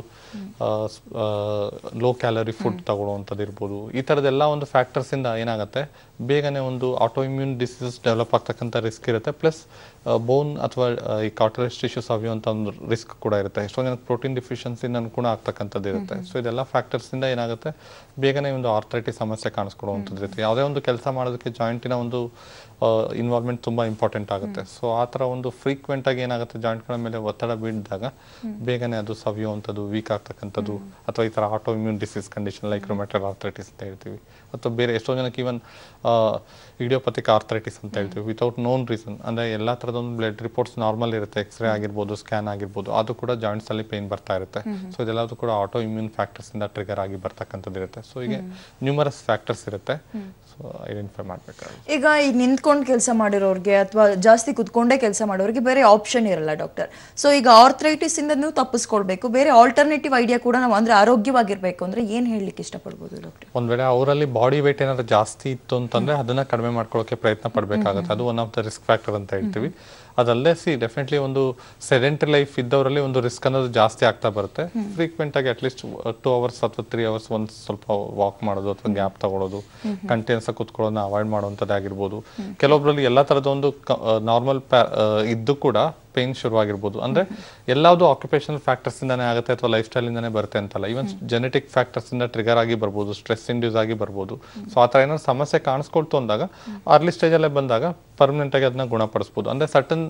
ಲೋ ಕ್ಯಾಲರಿ ಫುಡ್ ತಗೊಳ್ಳುವಂಥದ್ದು ಇರ್ಬೋದು. ಈ ಥರದ್ದೆಲ್ಲ ಒಂದು ಫ್ಯಾಕ್ಟರ್ಸಿಂದ ಏನಾಗುತ್ತೆ, ಬೇಗನೆ ಒಂದು ಆಟೋ ಇಮ್ಯೂನ್ ಡಿಸೀಸಸ್ ಡೆವಲಪ್ ಆಗ್ತಕ್ಕಂಥ ರಿಸ್ಕ್ ಇರುತ್ತೆ. ಪ್ಲಸ್ ಬೋನ್ ಅಥವಾ ಈ ಕಾರ್ಟಿಲೇಜ್ ಟಿಶ್ಯೂಸ್ ಅವಿಯುವಂಥ ಒಂದು ರಿಸ್ಕ್ ಕೂಡ ಇರುತ್ತೆ. ಎಷ್ಟೊಂದು ಜನಕ್ಕೆ ಪ್ರೋಟೀನ್ ಡಿಫಿಷಿಯನ್ಸಿನ ಕೂಡ ಆಗ್ತಕ್ಕಂಥದ್ದು ಇರುತ್ತೆ. ಸೊ ಇದೆಲ್ಲ ಫ್ಯಾಕ್ಟರ್ಸಿಂದ ಏನಾಗುತ್ತೆ, ಬೇಗನೆ ಒಂದು ಆರ್ಥರೈಟಿಸ್ ಸಮಸ್ಯೆ ಕಾಣಿಸ್ಕೊಳ್ಳುವಂಥದ್ದು ಇರುತ್ತೆ. ಯಾವುದೇ ಒಂದು ಕೆಲಸ ಮಾಡೋದಕ್ಕೆ ಜಾಯಿಂಟಿನ ಒಂದು ಇನ್ವಾಲ್ವ್ಮೆಂಟ್ ತುಂಬ ಇಂಪಾರ್ಟೆಂಟ್ ಆಗುತ್ತೆ. ಸೊ ಆ ಥರ ಒಂದು ಫ್ರೀಕ್ವೆಂಟ್ ಆಗಿ ಏನಾಗುತ್ತೆ, ಜಾಯಿಂಟ್ಗಳ ಮೇಲೆ ಒತ್ತಡ ಬೀಳಿದಾಗ ಬೇಗನೆ ಅದು ಸವಿಯುವಂಥದ್ದು, ವೀಕ್ ಆಗ್ತಕ್ಕಂಥದ್ದು, ಅಥವಾ ಈ ಥರ auto immune disease condition like rheumatoid arthritis ಅಂತ ಹೇಳ್ತೀವಿ, ಅಥವಾ ಬೇರೆ ಎಷ್ಟೋ ಜನಕ್ಕೆ ಈವನ್ ಇಡಿಯೋಪತಿಕ್ ಆರ್ಥರೈಟಿಸ್ ಅಂತ ಹೇಳ್ತೀವಿ, ವಿತೌಟ್ ನೋನ್ ರೀಸನ್. ಅಂದರೆ ಎಲ್ಲ ಥರದೊಂದು ಬ್ಲಡ್ ರಿಪೋರ್ಟ್ಸ್ ನಾರ್ಮಲ್ ಇರುತ್ತೆ, ಎಕ್ಸ್ರೇ ಆಗಿರ್ಬೋದು, ಸ್ಕ್ಯಾನ್ ಆಗಿರ್ಬೋದು, ಅದು ಕೂಡ ಜಾಯಿಂಟ್ಸ್ ಅಲ್ಲಿ ಪೇನ್ ಬರ್ತಾ ಇರುತ್ತೆ. ಸೊ ಇದೆಲ್ಲದೂ ಕೂಡ ಆಟೋ ಇಮ್ಯೂನ್ ಫ್ಯಾಕ್ಟರ್ಸ್ ಇಂದ ಟ್ರಿಗರ್ ಆಗಿ ಬರ್ತಕ್ಕಂಥದ್ದು ಇರುತ್ತೆ. ಸೊ ಹೀಗೆ ನ್ಯೂಮರಸ್ ಫ್ಯಾಕ್ಟರ್ಸ್ ಇರುತ್ತೆ, ಸೊ ಐಡೆಂಟಿಫೈ ಮಾಡಬೇಕಾಗುತ್ತೆ. ಈಗ ಈ ನಿಂತ್ಕೊಂಡು ಕೆಲಸ ಮಾಡಿರೋರಿಗೆ ಅಥವಾ ಜಾಸ್ತಿ ಕುತ್ಕೊಂಡೇ ಕೆಲಸ ಮಾಡೋರಿಗೆ ಬೇರೆ ಆಪ್ಷನ್ ಇರಲ್ಲ ಡಾಕ್ಟರ್. ಸೊ ಈಗ ಆರ್ಥರೈಟಿಸ್ ಇಂದ ನೀವು ತಪ್ಪಿಸ್ಕೊಳ್ಬೇಕು, ಬೇರೆ ಆಲ್ಟರ್ನೇಟಿವ್ ಐಡಿಯಾ ಕೂಡ ನಾವು ಅಂದ್ರೆ ಆರೋಗ್ಯವಾಗಿರ್ಬೇಕು ಅಂದ್ರೆ ಏನ್ ಹೇಳಲಿಕ್ಕೆ ಇಷ್ಟಪಡ್ಬೋದು ಡಾಕ್ಟರ್? ಒಂದ್ ವೇಳೆ ಅವರಲ್ಲಿ ಬಾಡಿ ವೇಟ್ ಏನಾದ್ರು ಜಾಸ್ತಿ ಇತ್ತು ಅಂತಂದ್ರೆ ಅದನ್ನ ಕಡಿಮೆ ಮಾಡ್ಕೊಳ್ಳೋಕೆ ಪ್ರಯತ್ನ ಪಡಬೇಕಾಗುತ್ತೆ. ಅದು one of the risk factor ಅಂತ ಹೇಳ್ತೀವಿ. ಅದಲ್ಲದೆ ಸಿ ಡೆಫಿನೆಟ್ಲಿ ಒಂದು ಸೆಡೆಂಟರಿ ಲೈಫ್ ಇದ್ದವರಲ್ಲಿ ಒಂದು ರಿಸ್ಕ್ ಅನ್ನೋದು ಜಾಸ್ತಿ ಆಗ್ತಾ ಬರುತ್ತೆ. ಫ್ರೀಕ್ವೆಂಟ್ ಆಗಿ ಅಟ್ಲೀಸ್ಟ್ ಟೂ ಅವರ್ಸ್ ಅಥವಾ ತ್ರೀ ಅವರ್ಸ್ ಒಂದು ಸ್ವಲ್ಪ ವಾಕ್ ಮಾಡೋದು ಅಥವಾ ಗ್ಯಾಪ್ ತಗೊಳ್ಳೋದು, ಕಂಟಿನ್ಯೂಸ್ ಆಗಿ ಕುತ್ಕೊಳ್ಳೋದನ್ನ ಅವಾಯ್ಡ್ ಮಾಡುವಂಥದ್ದಾಗಿರ್ಬೋದು. ಕೆಲವೊಬ್ಬರಲ್ಲಿ ಎಲ್ಲ ಥರದ ಒಂದು ನಾರ್ಮಲ್ ಇದ್ದು ಕೂಡ ಪೇನ್ ಶುರುವಾಗಿರ್ಬೋದು. ಅಂದ್ರೆ ಎಲ್ಲಾವುದು ಆಕ್ಯುಪೇಷನಲ್ ಫ್ಯಾಕ್ಟರ್ಸ್ ಇಂದಾನೆ ಆಗುತ್ತೆ ಅಥವಾ ಲೈಫ್ ಸ್ಟೈಲ್ ಇಂದಾನೆ ಬರುತ್ತೆ ಅಂತಲ್ಲ, ಈವನ್ ಜೆನೆಟಿಕ್ ಫ್ಯಾಕ್ಟರ್ಸ್ ಇಂದ ಟ್ರಿಗರ್ ಆಗಿ ಬರ್ಬೋದು, ಸ್ಟ್ರೆಸ್ ಇಂಡ್ಯೂಸ್ ಆಗಿ ಬರ್ಬೋದು. ಸೊ ಆ ಥರ ಏನಾದ್ರು ಸಮಸ್ಯೆ ಕಾಣಿಸ್ಕೊಳ್ತು ಅಂದಾಗ ಅರ್ಲಿ ಸ್ಟೇಜಲ್ಲೇ ಬಂದಾಗ ಪರ್ಮನೆಂಟ್ ಆಗಿ ಅದನ್ನ ಗುಣಪಡಿಸ್ಬೋದು. ಅಂದ್ರೆ ಸರ್ಟನ್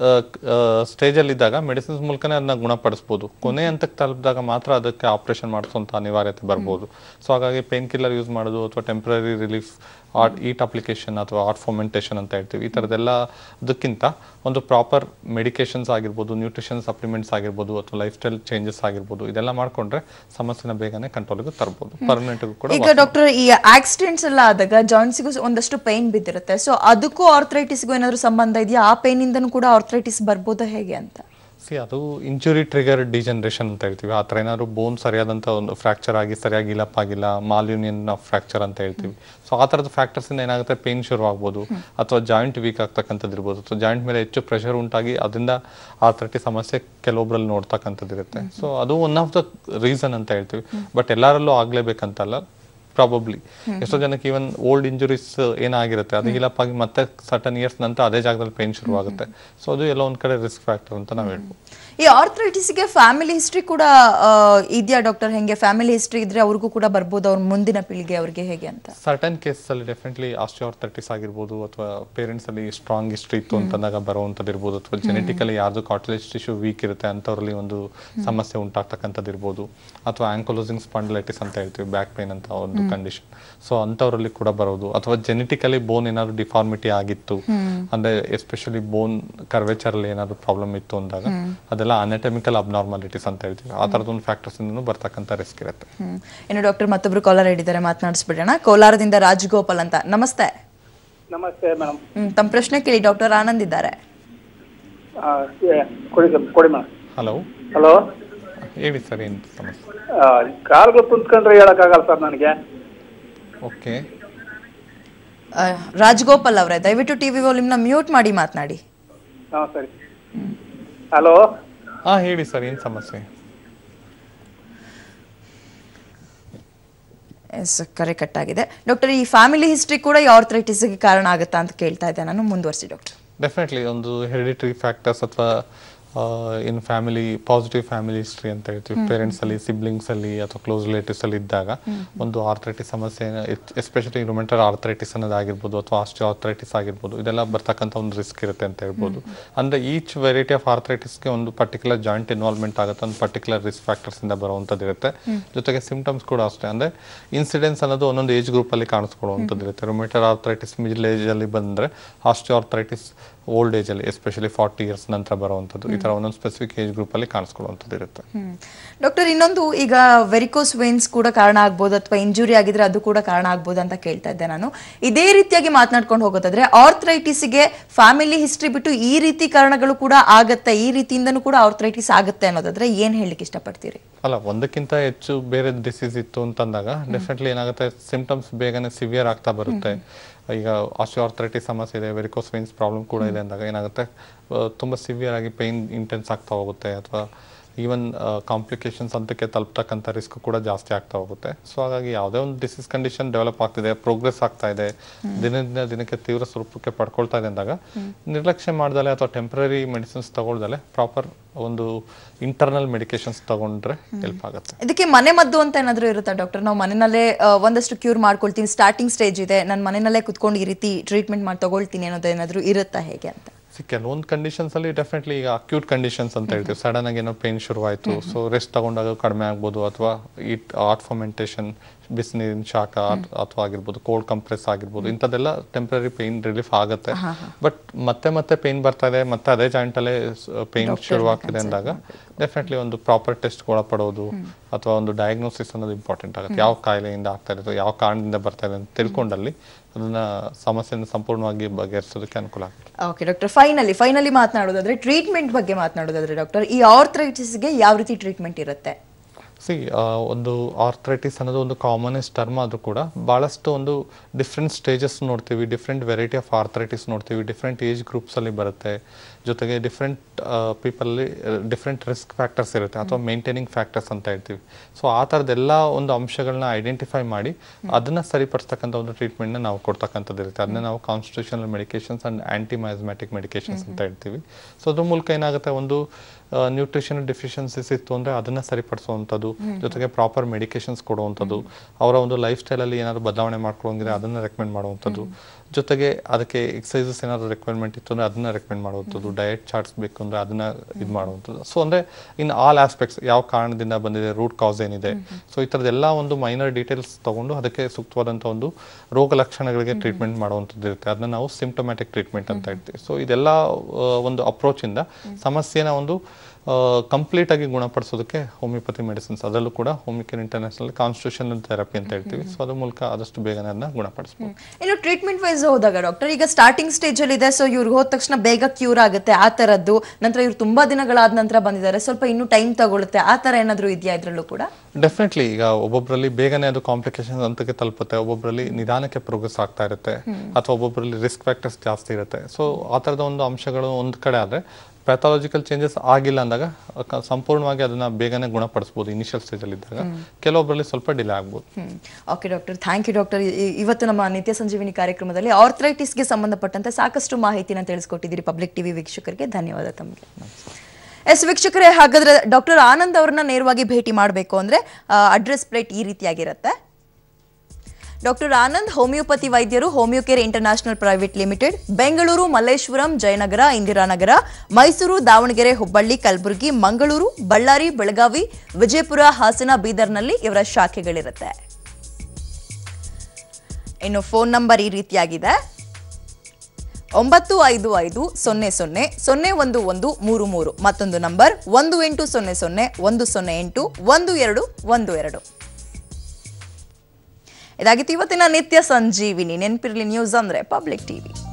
ಸ್ಟೇಜಲ್ಲಿ ಇದ್ದಾಗ ಮೆಡಿಸಿನ್ಸ್ ಮೂಲಕನೇ ಅದನ್ನ ಗುಣಪಡಿಸ್ಬೋದು. ಕೊನೆ ಹಂತಕ್ಕೆ ತಲುಪಿದಾಗ ಮಾತ್ರ ಅದಕ್ಕೆ ಆಪರೇಷನ್ ಮಾಡಿಸುವಂಥ ಅನಿವಾರ್ಯತೆ ಬರ್ಬೋದು. ಸೊ ಹಾಗಾಗಿ ಪೇನ್ ಕಿಲ್ಲರ್ ಯೂಸ್ ಮಾಡೋದು ಅಥವಾ temporary relief hot heat application ಅಥವಾ ಆರ್ಟ್ ಫರ್ಮೆಂಟೇಷನ್ ಅಂತ ಹೇಳ್ತೀವಿ, ಈ ಥರದ್ದೆಲ್ಲ ಅದಕ್ಕಿಂತ ಒಂದು ಪ್ರಾಪರ್ ಮೆಡಿಕೇಶನ್ಸ್ ಆಗಿರ್ಬೋದು, ನ್ಯೂಟ್ರಿಷನ್ ಸಪ್ಲಿಮೆಂಟ್ಸ್ ಆಗಿರ್ಬೋದು, ಅಥವಾ ಲೈಫ್ ಸ್ಟೈಲ್ ಚೇಂಜಸ್ ಆಗಿರ್ಬೋದು, ಇದೆಲ್ಲ ಮಾಡ್ಕೊಂಡ್ರೆ ಸಮಸ್ಯೆನ ಬೇಗನೆ ಕಂಟ್ರೋಲ್ಗೆ ತರಬಹುದು, ಪರ್ಮನೆಂಟ್ ಕೂಡ. ಈಗ ಡಾಕ್ಟರ್, ಈ ಆಕ್ಸಿಡೆಂಟ್ಸ್ ಎಲ್ಲ ಆದಾಗ ಜಾಯಿಂಟ್ಸ್ಗೂ ಒಂದಷ್ಟು ಪೈನ್ ಬಿದ್ದಿರುತ್ತೆ. ಸೊ ಅದಕ್ಕೂ ಆರ್ಥರೈಟಿಸ್ಗೂ ಏನಾದ್ರು ಸಂಬಂಧ ಇದೆಯಾ? ಆ ಪೈನ್ ಇಂದನೂ ಕೂಡ ಆರ್ಥರೈಟಿಸ್ ಬರ್ಬೋದಾ ಹೇಗೆ ಅಂತ? ಸಿ ಅದು ಇಂಜುರಿ ಟ್ರಿಗರ್ ಡಿಜನರೇಷನ್ ಅಂತ ಹೇಳ್ತೀವಿ. ಆ ಥರ ಏನಾದ್ರು ಬೋನ್ ಸರಿಯಾದಂಥ ಒಂದು ಫ್ರ್ಯಾಕ್ಚರ್ ಆಗಿ ಸರಿಯಾಗಿ ಇಲಪ್ ಆಗಿಲ್ಲ, ಮಾಲ್ಯೂನಿಯನ್ ಆಫ್ ಫ್ರ್ಯಾಕ್ಚರ್ ಅಂತ ಹೇಳ್ತೀವಿ. ಸೊ ಆ ಥರದ ಫ್ಯಾಕ್ಟರ್ಸಿಂದ ಏನಾಗುತ್ತೆ, ಪೇನ್ ಶುರು ಆಗ್ಬೋದು, ಅಥವಾ ಜಾಯಿಂಟ್ ವೀಕ್ ಆಗ್ತಕ್ಕಂಥದ್ದು ಇರ್ಬೋದು, ಅಥವಾ ಜಾಯಿಂಟ್ ಮೇಲೆ ಹೆಚ್ಚು ಪ್ರೆಷರ್ ಉಂಟಾಗಿ ಅದರಿಂದ ಆರ್ಥರೈಟಿಸ್ ಸಮಸ್ಯೆ ಕೆಲವೊಬ್ಬರಲ್ಲಿ ನೋಡ್ತಕ್ಕಂಥದ್ದು ಇರುತ್ತೆ. ಸೊ ಅದು ಒನ್ ಆಫ್ ದ ರೀಸನ್ ಅಂತ ಹೇಳ್ತೀವಿ. ಬಟ್ ಎಲ್ಲರಲ್ಲೂ ಆಗ್ಲೇಬೇಕಂತಲ್ಲ, ಪ್ರಾಬಬ್ಲಿ ಎಷ್ಟೋ ಜನಕ್ಕೆ ಈವನ್ ಓಲ್ಡ್ ಇಂಜುರೀಸ್ ಏನಾಗಿರುತ್ತೆ ಅದು ಹೀಲಪ್ ಆಗಿ ಮತ್ತೆ ಸರ್ಟನ್ ಇಯರ್ಸ್ ನಂತರ ಅದೇ ಜಾಗದಲ್ಲಿ ಪೇನ್ ಶುರು ಆಗುತ್ತೆ. ಸೊ ಅದು ಎಲ್ಲ ಒಂದ್ ಕಡೆ ರಿಸ್ಕ್ ಫ್ಯಾಕ್ಟರ್ ಅಂತ ನಾವು ಹೇಳ್ಬೋದು. ಈ ಆರ್ಥರೈಟಿಸ್ಗೆ ಫ್ಯಾಮಿಲಿ ಹಿಸ್ಟ್ರಿ ಕೂಡ ಇದೆಯಾ ಡಾಕ್ಟರ್? ಹೆಂಗೆ ಫ್ಯಾಮಿಲಿ ಹಿಸ್ಟ್ರಿ ಇದ್ರೆ ಅವ್ರಿಗೂ ಕೂಡ ಬರ್ಬೋದು, ಅವ್ರ ಮುಂದಿನ ಪೀಳಿಗೆ ಅವ್ರಿಗೆ ಹೇಗೆ ಅಂತ? ಸರ್ಟನ್ ಕೇಸಸ್ ಅಲ್ಲಿ ಡೆಫಿನೆಟ್ಲಿ ಆಸ್ಟಿಯೋಆರ್ಥರೈಟಿಸ್ ಆಗಿರ್ಬೋದು, ಅಥವಾ ಪೇರೆಂಟ್ಸ್ ಅಲ್ಲಿ ಸ್ಟ್ರಾಂಗ್ ಹಿಸ್ಟ್ರಿ ಇತ್ತು ಅಂತಂದಾಗ ಬರುವಂತದ್ದು ಇರ್ಬೋದು, ಅಥವಾ ಜೆನೆಟಿಕಲಿ ಯಾರ್ದು ಕಾರ್ಟಿಲೇಜ್ ಟಿಶ್ಯೂ ವೀಕ್ ಇರುತ್ತೆ ಅಂತವ್ರಲ್ಲಿ ಒಂದು ಸಮಸ್ಯೆ ಉಂಟಾಗ್ತಕ್ಕಂಥದ್ದು ಇರ್ಬೋದು, ಅಥವಾ ಆಂಕೋಲೋಸಿಂಗ್ ಸ್ಪಾಂಡಿಲೈಟಿಸ್ ಅಂತ ಹೇಳ್ತೀವಿ, ಬ್ಯಾಕ್ ಪೇನ್ ಅಂತ ಒಂದು ಕಂಡೀಷನ್. ಸೊ ಅಂತವರಲ್ಲಿ ಕೂಡ ಬರೋದು, ಅಥವಾ ಜೆನೆಟಿಕಲಿ ಬೋನ್ ಏನಾದ್ರು ಡಿಫಾರ್ಮಿಟಿ ಆಗಿತ್ತು ಅಂದ್ರೆ ಎಸ್ಪೆಷಲಿ ಬೋನ್ ಕರ್ವೇಚರ್ ಅಲ್ಲಿ ಏನಾದ್ರು ಪ್ರಾಬ್ಲಮ್ ಇತ್ತು ಅಂದಾಗ ಅದೆಲ್ಲ ಅನಾಟಮಿಕಲ್ ಅಬ್ನಾರ್ಮಾಲಿಟೀಸ್ ಅಂತ ಹೇಳ್ತೀವಿ. ಆ ತರದ ಒಂದು ಫ್ಯಾಕ್ಟರ್ಸ್ ಇಂದ ಬರ್ತಕ್ಕಂಥ ರಿಸ್ಕ್ ಇರುತ್ತೆ. ಇನ್ನು ಡಾಕ್ಟರ್ ಮತ್ತೊಬ್ರು ಕಾಲರ್ ಹಿಡಿದಾರೆ, ಮಾತನಾಡಿಸ್ಬಿಡೋಣ. ಕೋಲಾರದಿಂದ ರಾಜಗೋಪಾಲ್ ಅಂತ. ನಮಸ್ತೆ. ನಮಸ್ತೆ ಮೇಡಮ್. ತಮ್ಮ ಪ್ರಶ್ನೆ ಕೇಳಿ, ಡಾಕ್ಟರ್ ಆನಂದ್ ಇದ್ದಾರೆ. ಹಲೋ ಹಲೋ ಹೇಳಿ ಸರ್, ಏನು ಸಮಸ್ಯೆ? ಕಾಲ್ಗಳು ಕುಂತ್ಕೊಂಡ್ರೆ ಹೇಳಕ್ಕಾಗಲ್ಲ ಸರ್ ನನಗೆ. ಓಕೆ ರಾಜಗೋಪಾಲ್ ಅವರೇ, ದಯವಿಟ್ಟು ಟಿವಿ ವಾಲ್ಯೂಮ್ನ ಮ್ಯೂಟ್ ಮಾಡಿ ಮಾತನಾಡಿ. ಹಾಂ ಸರಿ. ಹಲೋ ಹಾ ಹೇಳಿ ಸರ್, ಏನು ಸಮಸ್ಯೆ? ಎಸ್, ಕರೆ ಕಟ್ ಆಗಿದೆ. ಡಾಕ್ಟರ್, ಈ ಫ್ಯಾಮಿಲಿ ಹಿಸ್ಟ್ರಿ ಕೂಡ ಈ ಆರ್ಥರೈಟಿಸ್ಗೆ ಕಾರಣ ಆಗುತ್ತಾ ಅಂತ ಕೇಳ್ತಾ ಇದ್ದೆ ನಾನು, ಮುಂದುವರಿಸಿ ಡಾಕ್ಟರ್. ಡೆಫಿನೆಟ್ಲಿ ಒಂದು ಹೆರಿಡಿಟರಿ ಫ್ಯಾಕ್ಟರ್ಸ್ ಅಥವಾ in family positive family history ಅಂತ ಹೇಳ್ತೀವಿ. ಪೇರೆಂಟ್ಸ್ ಅಲ್ಲಿ, ಸಿಬ್ಲಿಂಗ್ಸ್ ಅಲ್ಲಿ ಅಥವಾ ಕ್ಲೋಸ್ ರಿಲೇಟಿವ್ಸ್ ಅಲ್ಲಿ ಇದ್ದಾಗ ಒಂದು ಆರ್ಥರೈಟಿಸ್ ಸಮಸ್ಯೆ, ಎಸ್ಪೆಷಲಿ ರುಮೆಟಲ್ ಆರ್ಥರೈಟಿಸ್ ಅನ್ನೋದಾಗಿರ್ಬೋದು ಅಥವಾ ಆಸ್ಟಿಯೋ ಆರ್ಥರೈಟಿಸ್ ಆಗಿರ್ಬೋದು, ಇದೆಲ್ಲ ಬರ್ತಕ್ಕಂಥ ಒಂದು ರಿಸ್ಕ್ ಇರುತ್ತೆ ಅಂತ ಹೇಳ್ಬೋದು. ಅಂದ್ರೆ ಈಚ್ ವೆರೈಟಿ ಆಫ್ ಆರ್ಥರೈಟಿಸ್ಗೆ ಒಂದು ಪರ್ಟಿಕ್ಯುಲರ್ ಜಾಯಿಂಟ್ ಇನ್ವಾಲ್ವ್ಮೆಂಟ್ ಆಗುತ್ತೆ, ಒಂದು ಪರ್ಟಿಕ್ಯುಲರ್ ರಿಸ್ಕ್ ಫ್ಯಾಕ್ಟರ್ಸ್ ಇಂದ ಬರುವಂತದ್ದು ಇರುತ್ತೆ. ಜೊತೆಗೆ ಸಿಂಪ್ಟಮ್ಸ್ ಕೂಡ ಅಷ್ಟೇ, ಅಂದ್ರೆ ಇನ್ಸಿಡೆನ್ಸ್ ಅನ್ನೋದು ಒಂದೊಂದು ಏಜ್ ಗ್ರೂಪ್ ಅಲ್ಲಿ ಕಾಣಿಸ್ಕೊಳ್ಳುವಂಥದ್ದು ಇರುತ್ತೆ. ರುಮೆಟಲ್ ಆರ್ಥರೈಟಿಸ್ ಮಿಡ್ಲ್ ಏಜ್ ಅಲ್ಲಿ ಬಂದ್ರೆ, ಆಸ್ಟಿಯೋ ಆರ್ಥರೈಟಿಸ್ ಓಲ್ಡ್ ಏಜ್ ಅಲ್ಲಿ ಎಸ್ಪೆಷಲಿ ಫಾರ್ಟಿ ಇಯರ್ಸ್ ನಂತರ ಬರುವಂಥದ್ದು. ಈ ತರ ಒಂದೊಂದು ಸ್ಪೆಸಿಫಿಕ್ ಏಜ್ ಗ್ರೂಪ್ ಅಲ್ಲಿ ಕಾಣಿಸ್ಕೊಳ್ಳುವಂಥದ್ದು ಇರುತ್ತೆ. ಡಾಕ್ಟರ್, ಇನ್ನೊಂದು, ಈಗ ವೆರಿಕೋಸ್ ವೇನ್ಸ್ ಕೂಡ ಕಾರಣ ಆಗ್ಬೋದು, ಅಥವಾ ಇಂಜುರಿ ಆಗಿದ್ರೆ ಅದು ಕೂಡ ಕಾರಣ ಆಗ್ಬೋದು ಅಂತ ಕೇಳ್ತಾ ಇದ್ದೆ ನಾನು. ಇದೇ ರೀತಿಯಾಗಿ ಮಾತನಾಡ್ಕೊಂಡು ಹೋಗೋದಾದ್ರೆ ಆರ್ಥರೈಟಿಸ್ಗೆ ಫ್ಯಾಮಿಲಿ ಹಿಸ್ಟ್ರಿ ಬಿಟ್ಟು ಈ ರೀತಿ ಕಾರಣಗಳು ಕೂಡ ಆಗತ್ತೆ, ಈ ರೀತಿಯಿಂದನೂ ಕೂಡ ಆರ್ಥರೈಟಿಸ್ ಆಗುತ್ತೆ ಅನ್ನೋದಾದ್ರೆ ಏನ್ ಹೇಳಲಿಕ್ಕೆ ಇಷ್ಟಪಡ್ತೀರಿ? ಅಲ್ಲ, ಒಂದಕ್ಕಿಂತ ಹೆಚ್ಚು ಬೇರೆ ಡಿಸೀಸ್ ಇತ್ತು ಅಂತಂದಾಗ ಡೆಫಿನೆಟ್ಲಿ ಏನಾಗುತ್ತೆ, ಸಿಂಪ್ಟಮ್ಸ್ ಬೇಗನೆ ಸಿವಿಯರ್ ಆಗ್ತಾ ಬರುತ್ತೆ. ಈಗ ಆಸ್ಟಿಯೋಆರ್ಥರೈಟಿಸ್ ಸಮಸ್ಯೆ ಇದೆ, ವೆರಿಕೋಸ್ ವೇನ್ಸ್ ಪ್ರಾಬ್ಲಮ್ ಕೂಡ ಇದೆ ಅಂದಾಗ ಏನಾಗುತ್ತೆ, ತುಂಬ ಸಿವಿಯರ್ ಆಗಿ ಪೇನ್ ಇಂಟೆನ್ಸ್ ಆಗ್ತಾ ಹೋಗುತ್ತೆ, ಅಥವಾ ಈವನ್ ಕಾಂಪ್ಲಿಕೇಶನ್ಸ್ ಅಂತಕ್ಕೆ ತಲುಪ್ತಕ್ಕಂಥ ರಿಸ್ಕ್ ಕೂಡ ಜಾಸ್ತಿ ಆಗ್ತಾ ಹೋಗುತ್ತೆ. ಸೊ ಹಾಗಾಗಿ ಯಾವುದೇ ಒಂದು ಡಿಸೀಸ್ ಕಂಡೀಷನ್ ಡೆವಲಪ್ ಆಗ್ತಿದೆ, ಪ್ರೋಗ್ರೆಸ್ ಆಗ್ತಾ ಇದೆ, ದಿನದಿಂದ ದಿನಕ್ಕೆ ತೀವ್ರ ಸ್ವರೂಪಕ್ಕೆ ಪಡ್ಕೊಳ್ತಾ ಇದೆ ಅಂದಾಗ ನಿರ್ಲಕ್ಷ್ಯ ಮಾಡ್ದಲೆ ಅಥವಾ ಟೆಂಪ್ರರಿ ಮೆಡಿಸಿನ್ಸ್ ತಗೊಳ್ದಲೆ ಪ್ರಾಪರ್ ಒಂದು ಇಂಟರ್ನಲ್ ಮೆಡಿಕೇಶನ್ಸ್ ತಗೊಂಡ್ರೆ ಹೆಲ್ಪ್ ಆಗುತ್ತೆ. ಇದಕ್ಕೆ ಮನೆ ಮದ್ದು ಅಂತ ಏನಾದರೂ ಇರುತ್ತಾ ಡಾಕ್ಟರ್? ನಾವು ಮನೆಯಲ್ಲೇ ಒಂದಷ್ಟು ಕ್ಯೂರ್ ಮಾಡ್ಕೊಳ್ತೀವಿ, ಸ್ಟಾರ್ಟಿಂಗ್ ಸ್ಟೇಜ್ ಇದೆ, ನಾನು ಮನೆಯಲ್ಲೇ ಕುತ್ಕೊಂಡು ಈ ರೀತಿ ಟ್ರೀಟ್ಮೆಂಟ್ ಮಾಡಿ ತಗೊಳ್ತೀನಿ ಅನ್ನೋದೇನಾದರೂ ಇರುತ್ತಾ, ಹೇಗೆ ಅಂತ? ಕೆಲವೊಂದು ಕಂಡೀಷನ್ಸ್ ಅಲ್ಲಿ ಡೆಫಿನೆಟ್ಲಿ ಈಗ ಅಕ್ಯೂಟ್ ಕಂಡೀಷನ್ಸ್ ಅಂತ ಹೇಳ್ತೀವಿ, ಸಡನ್ ಆಗಿ ಏನೋ ಪೇನ್ ಶುರುವಾಯಿತು, ಸೊ ರೆಸ್ಟ್ ತಗೊಂಡಾಗ ಕಡಿಮೆ ಆಗ್ಬೋದು, ಅಥವಾ ಇಟ್ ಆರ್ಟ್ ಫರ್ಮೆಂಟೇಷನ್, ಬಿಸಿನೀರಿನ ಶಾಖ ಅಥವಾ ಆಗಿರ್ಬೋದು, ಕೋಲ್ಡ್ ಕಂಪ್ರೆಸ್ ಆಗಿರ್ಬೋದು, ಇಂಥದ್ದೆಲ್ಲ ಟೆಂಪ್ರರಿ ಪೇನ್ ರಿಲೀಫ್ ಆಗುತ್ತೆ. ಬಟ್ ಮತ್ತೆ ಮತ್ತೆ ಪೇನ್ ಬರ್ತಾ ಇದೆ, ಮತ್ತೆ ಅದೇ ಜಾಯಿಂಟ್ ಅಲ್ಲೇ ಪೇನ್ ಶುರುವಾಗ್ತಿದೆ ಅಂದಾಗ ಡೆಫಿನೆಟ್ಲಿ ಒಂದು ಪ್ರಾಪರ್ ಟೆಸ್ಟ್ ಒಳಪಡೋದು ಅಥವಾ ಒಂದು ಡಯಾಗ್ನೋಸಿಸ್ ಅನ್ನೋದು ಇಂಪಾರ್ಟೆಂಟ್ ಆಗುತ್ತೆ. ಯಾವ ಕಾಯಿಲೆಯಿಂದ ಆಗ್ತಾ ಇದೆ, ಯಾವ ಕಾರಣದಿಂದ ಬರ್ತಾ ಇದೆ ಅಂತ ತಿಳ್ಕೊಂಡಲ್ಲಿ ಅದನ್ನ ಸಮಸ್ಯೆಯನ್ನು ಸಂಪೂರ್ಣವಾಗಿ ಬಗೆಹರಿಸೋದಕ್ಕೆ ಅನುಕೂಲ ಆಗುತ್ತೆ. ಓಕೆ ಡಾಕ್ಟರ್, ಫೈನಲಿ ಫೈನಲಿ ಮಾತನಾಡೋದಾದ್ರೆ ಟ್ರೀಟ್ಮೆಂಟ್ ಬಗ್ಗೆ ಮಾತನಾಡೋದಾದ್ರೆ ಡಾಕ್ಟರ್, ಈ ಆರ್ಥರೈಟಿಸ್ಗೆ ಯಾವ ರೀತಿ ಟ್ರೀಟ್ಮೆಂಟ್ ಇರುತ್ತೆ? ಸಿ ಒಂದು ಆರ್ಥರೈಟಿಸ್ ಅನ್ನೋದು ಒಂದು ಕಾಮನೆಸ್ಟ್ ಟರ್ಮ್ ಆದರೂ ಕೂಡ ಭಾಳಷ್ಟು ಒಂದು ಡಿಫ್ರೆಂಟ್ ಸ್ಟೇಜಸ್ ನೋಡ್ತೀವಿ, ಡಿಫ್ರೆಂಟ್ ವೆರೈಟಿ ಆಫ್ ಆರ್ಥರೈಟಿಸ್ ನೋಡ್ತೀವಿ, ಡಿಫ್ರೆಂಟ್ ಏಜ್ ಗ್ರೂಪ್ಸಲ್ಲಿ ಬರುತ್ತೆ. ಜೊತೆಗೆ ಡಿಫ್ರೆಂಟ್ ಪೀಪಲ್ಲಿ ಡಿಫ್ರೆಂಟ್ ರಿಸ್ಕ್ ಫ್ಯಾಕ್ಟರ್ಸ್ ಇರುತ್ತೆ ಅಥವಾ ಮೇಂಟೈನಿಂಗ್ ಫ್ಯಾಕ್ಟರ್ಸ್ ಅಂತ ಹೇಳ್ತೀವಿ. ಸೊ ಆ ಥರದ್ದೆಲ್ಲ ಒಂದು ಅಂಶಗಳನ್ನ ಐಡೆಂಟಿಫೈ ಮಾಡಿ ಅದನ್ನು ಸರಿಪಡಿಸ್ತಕ್ಕಂಥ ಒಂದು ಟ್ರೀಟ್ಮೆಂಟ್ನ ನಾವು ಕೊಡ್ತಕ್ಕಂಥದ್ದು ಇರುತ್ತೆ. ಅದನ್ನ ನಾವು constitutional medications and anti miasmatic medications ಅಂತ ಹೇಳ್ತೀವಿ. ಸೊ ಅದ್ರ ಮೂಲಕ ಏನಾಗುತ್ತೆ, ಒಂದು ನ್ಯೂಟ್ರಿಷನಲ್ ಡೆಫಿಷಿಯನ್ಸೀಸ್ ಇತ್ತು ಅಂದರೆ ಅದನ್ನು ಸರಿಪಡಿಸುವಂಥದ್ದು, ಜೊತೆಗೆ ಪ್ರಾಪರ್ ಮೆಡಿಕೇಶನ್ಸ್ ಕೊಡುವಂಥದ್ದು, ಅವರ ಒಂದು ಲೈಫ್ ಸ್ಟೈಲಲ್ಲಿ ಏನಾದರೂ ಬದಲಾವಣೆ ಮಾಡ್ಕೊಳ್ಳೋಂಗಿದ್ರೆ ಅದನ್ನು ರೆಕಮೆಂಡ್ ಮಾಡುವಂಥದ್ದು, ಜೊತೆಗೆ ಅದಕ್ಕೆ ಎಕ್ಸಸೈಸಸ್ ಏನಾದರೂ ರಿಕ್ವೈರ್ಮೆಂಟ್ ಇತ್ತು ಅಂದರೆ ಅದನ್ನ ರೆಕಮೆಂಡ್ ಮಾಡುವಂಥದ್ದು, ಡಯಟ್ ಚಾರ್ಟ್ಸ್ ಬೇಕು ಅಂದರೆ ಅದನ್ನ ಇದು ಮಾಡುವಂಥದ್ದು. ಸೊ ಅಂದರೆ ಇನ್ ಆಲ್ ಆಸ್ಪೆಕ್ಟ್ಸ್, ಯಾವ ಕಾರಣದಿಂದ ಬಂದಿದೆ, ರೂಟ್ ಕಾಸ್ ಏನಿದೆ, ಸೊ ಈ ಥರದ್ದೆಲ್ಲ ಒಂದು ಮೈನರ್ ಡೀಟೇಲ್ಸ್ ತಗೊಂಡು ಅದಕ್ಕೆ ಸೂಕ್ತವಾದಂಥ ಒಂದು ರೋಗ ಲಕ್ಷಣಗಳಿಗೆ ಟ್ರೀಟ್ಮೆಂಟ್ ಮಾಡುವಂಥದ್ದು ಇರುತ್ತೆ. ಅದನ್ನ ನಾವು ಸಿಂಪ್ಟಮ್ಯಾಟಿಕ್ ಟ್ರೀಟ್ಮೆಂಟ್ ಅಂತ ಹೇಳ್ತೀವಿ. ಸೊ ಇದೆಲ್ಲ ಒಂದು ಅಪ್ರೋಚಿಂದ ಸಮಸ್ಯೆನ ಒಂದು ಕಂಪ್ಲೀಟ್ ಆಗಿ ಗುಣಪಡಿಸೋದಕ್ಕೆ ಹೋಮಿಯೋಪತಿ ಮೆಡಿಸಿನ್ಸ್, ಅದರಲ್ಲೂ ಕೂಡ Homeo care International constitutional therapy ಅಂತ ಹೇಳ್ತೀವಿ. ಸೊ ಅದ್ರ ಮೂಲಕ ಆದಷ್ಟು ಬೇಗನೆ ಅದನ್ನ ಗುಣಪಡಿಸಬಹುದು. ಇನ್ನು ಟ್ರೀಟ್ಮೆಂಟ್ ವೈಸ್ ಹೋದಾಗ ಡಾಕ್ಟರ್, ಈಗ ಸ್ಟಾರ್ಟಿಂಗ್ ಸ್ಟೇಜ್ ಅಲ್ಲಿ ಇದೆ, ಸೊ ಇವ್ರಿಗೆ ಹೋದ ತಕ್ಷಣ ಬೇಗ ಕ್ಯೂರ್ ಆಗುತ್ತೆ ಆ ತರದ್ದು, ನಂತರ ಇವ್ರು ತುಂಬಾ ದಿನಗಳಾದ ನಂತರ ಬಂದಿದ್ದಾರೆ, ಸ್ವಲ್ಪ ಇನ್ನೂ ಟೈಮ್ ತಗೊಳುತ್ತೆ, ಆ ತರ ಏನಾದ್ರು ಇದೆಯಾ ಇದ್ರಲ್ಲೂ ಕೂಡ? ಡೆಫಿನೆಟ್ಲಿ. ಈಗ ಒಬ್ಬೊಬ್ಬರಲ್ಲಿ ಬೇಗನೆ ಅದು ಕಾಂಪ್ಲಿಕೇಶನ್ ಹಂತಕ್ಕೆ ತಲುಪುತ್ತೆ, ಒಬ್ಬೊಬ್ಬರಲ್ಲಿ ನಿಧಾನಕ್ಕೆ ಪ್ರೋಗ್ರೆಸ್ ಆಗ್ತಾ ಇರುತ್ತೆ, ಅಥವಾ ಒಬ್ಬೊಬ್ಬರಲ್ಲಿ ರಿಸ್ಕ್ ಫ್ಯಾಕ್ಟರ್ಸ್ ಜಾಸ್ತಿ ಇರುತ್ತೆ. ಸೊ ಆ ತರದ ಒಂದು ಅಂಶಗಳು ಒಂದು ಕಡೆ ಆದ್ರೆ ಪ್ಯಾಥಾಲಜಿಕಲ್ ಚೇಂಜಸ್ ಆಗಿಲ್ಲ ಅಂದಾಗ ಸಂಪೂರ್ಣವಾಗಿ ಅದನ್ನ ಬೇಗನೆ ಗುಣಪಡಿಸಬಹುದು ಇನಿಷಿಯಲ್ ಸ್ಟೇಜ್ ಅಲ್ಲಿ ಇದ್ದಾಗ. ಕೆಲವೊಬ್ಬರಲ್ಲಿ ಸ್ವಲ್ಪ ಡಿಲೇ ಆಗ್ಬೋದು. Okay doctor, thank you doctor. ಇವತ್ತು ನಮ್ಮ ನಿತ್ಯ ಸಂಜೀವಿನಿ ಕಾರ್ಯಕ್ರಮದಲ್ಲಿ ಆರ್ಥರೈಟಿಸ್ಗೆ ಸಂಬಂಧಪಟ್ಟಂತೆ ಸಾಕಷ್ಟು ಮಾಹಿತಿನ ತಿಳಿಸ್ಕೊಟ್ಟಿದ್ದೀರಿ ಪಬ್ಲಿಕ್ ಟಿವಿ ವೀಕ್ಷಕರಿಗೆ. ಧನ್ಯವಾದ ತಮಗೆ. ಎಸ್ ವೀಕ್ಷಕರೇ, ಹಾಗಾದ್ರೆ ಡಾಕ್ಟರ್ ಆನಂದ್ ಅವ್ರನ್ನ ನೇರವಾಗಿ ಭೇಟಿ ಮಾಡಬೇಕು ಅಂದ್ರೆ ಅಡ್ರೆಸ್ ಪ್ಲೇಟ್ ಈ ರೀತಿಯಾಗಿರುತ್ತೆ. ಡಾಕ್ಟರ್ ಆನಂದ್ ಹೋಮಿಯೋಪತಿ ವೈದ್ಯರು, Homeo care International Private Limited, Bengaluru, Malleshwaram, Jayanagar, Indiranagar, Mysuru, Davanagere, Hubballi, Kalaburagi, Mangaluru, Ballari, Belagavi, Vijayapura, Hassan, ಬೀದರ್ನಲ್ಲಿ ಇವರ ಶಾಖೆಗಳಿರುತ್ತೆ. ಇನ್ನು ಫೋನ್ ನಂಬರ್ ಈ ರೀತಿಯಾಗಿದೆ: ಒಂಬತ್ತು ಐದು ಐದು ಸೊನ್ನೆ ಸೊನ್ನೆ ಸೊನ್ನೆ ಒಂದು ಒಂದು ಮೂರು ಮೂರು. ಮತ್ತೊಂದು ನಂಬರ್ ಒಂದು ಎಂಟು ಸೊನ್ನೆ ಸೊನ್ನೆ ಒಂದು ಸೊನ್ನೆ ಎಂಟು ಒಂದು ಎರಡು ಒಂದು ಎರಡು. ಇದಾಗಿತ್ತು ಇವತ್ತಿನ ನಿತ್ಯ ಸಂಜೀವಿನಿ. ನೆನಪಿರಲಿ, ನ್ಯೂಸ್ ಅಂದ್ರೆ ಪಬ್ಲಿಕ್ ಟಿವಿ.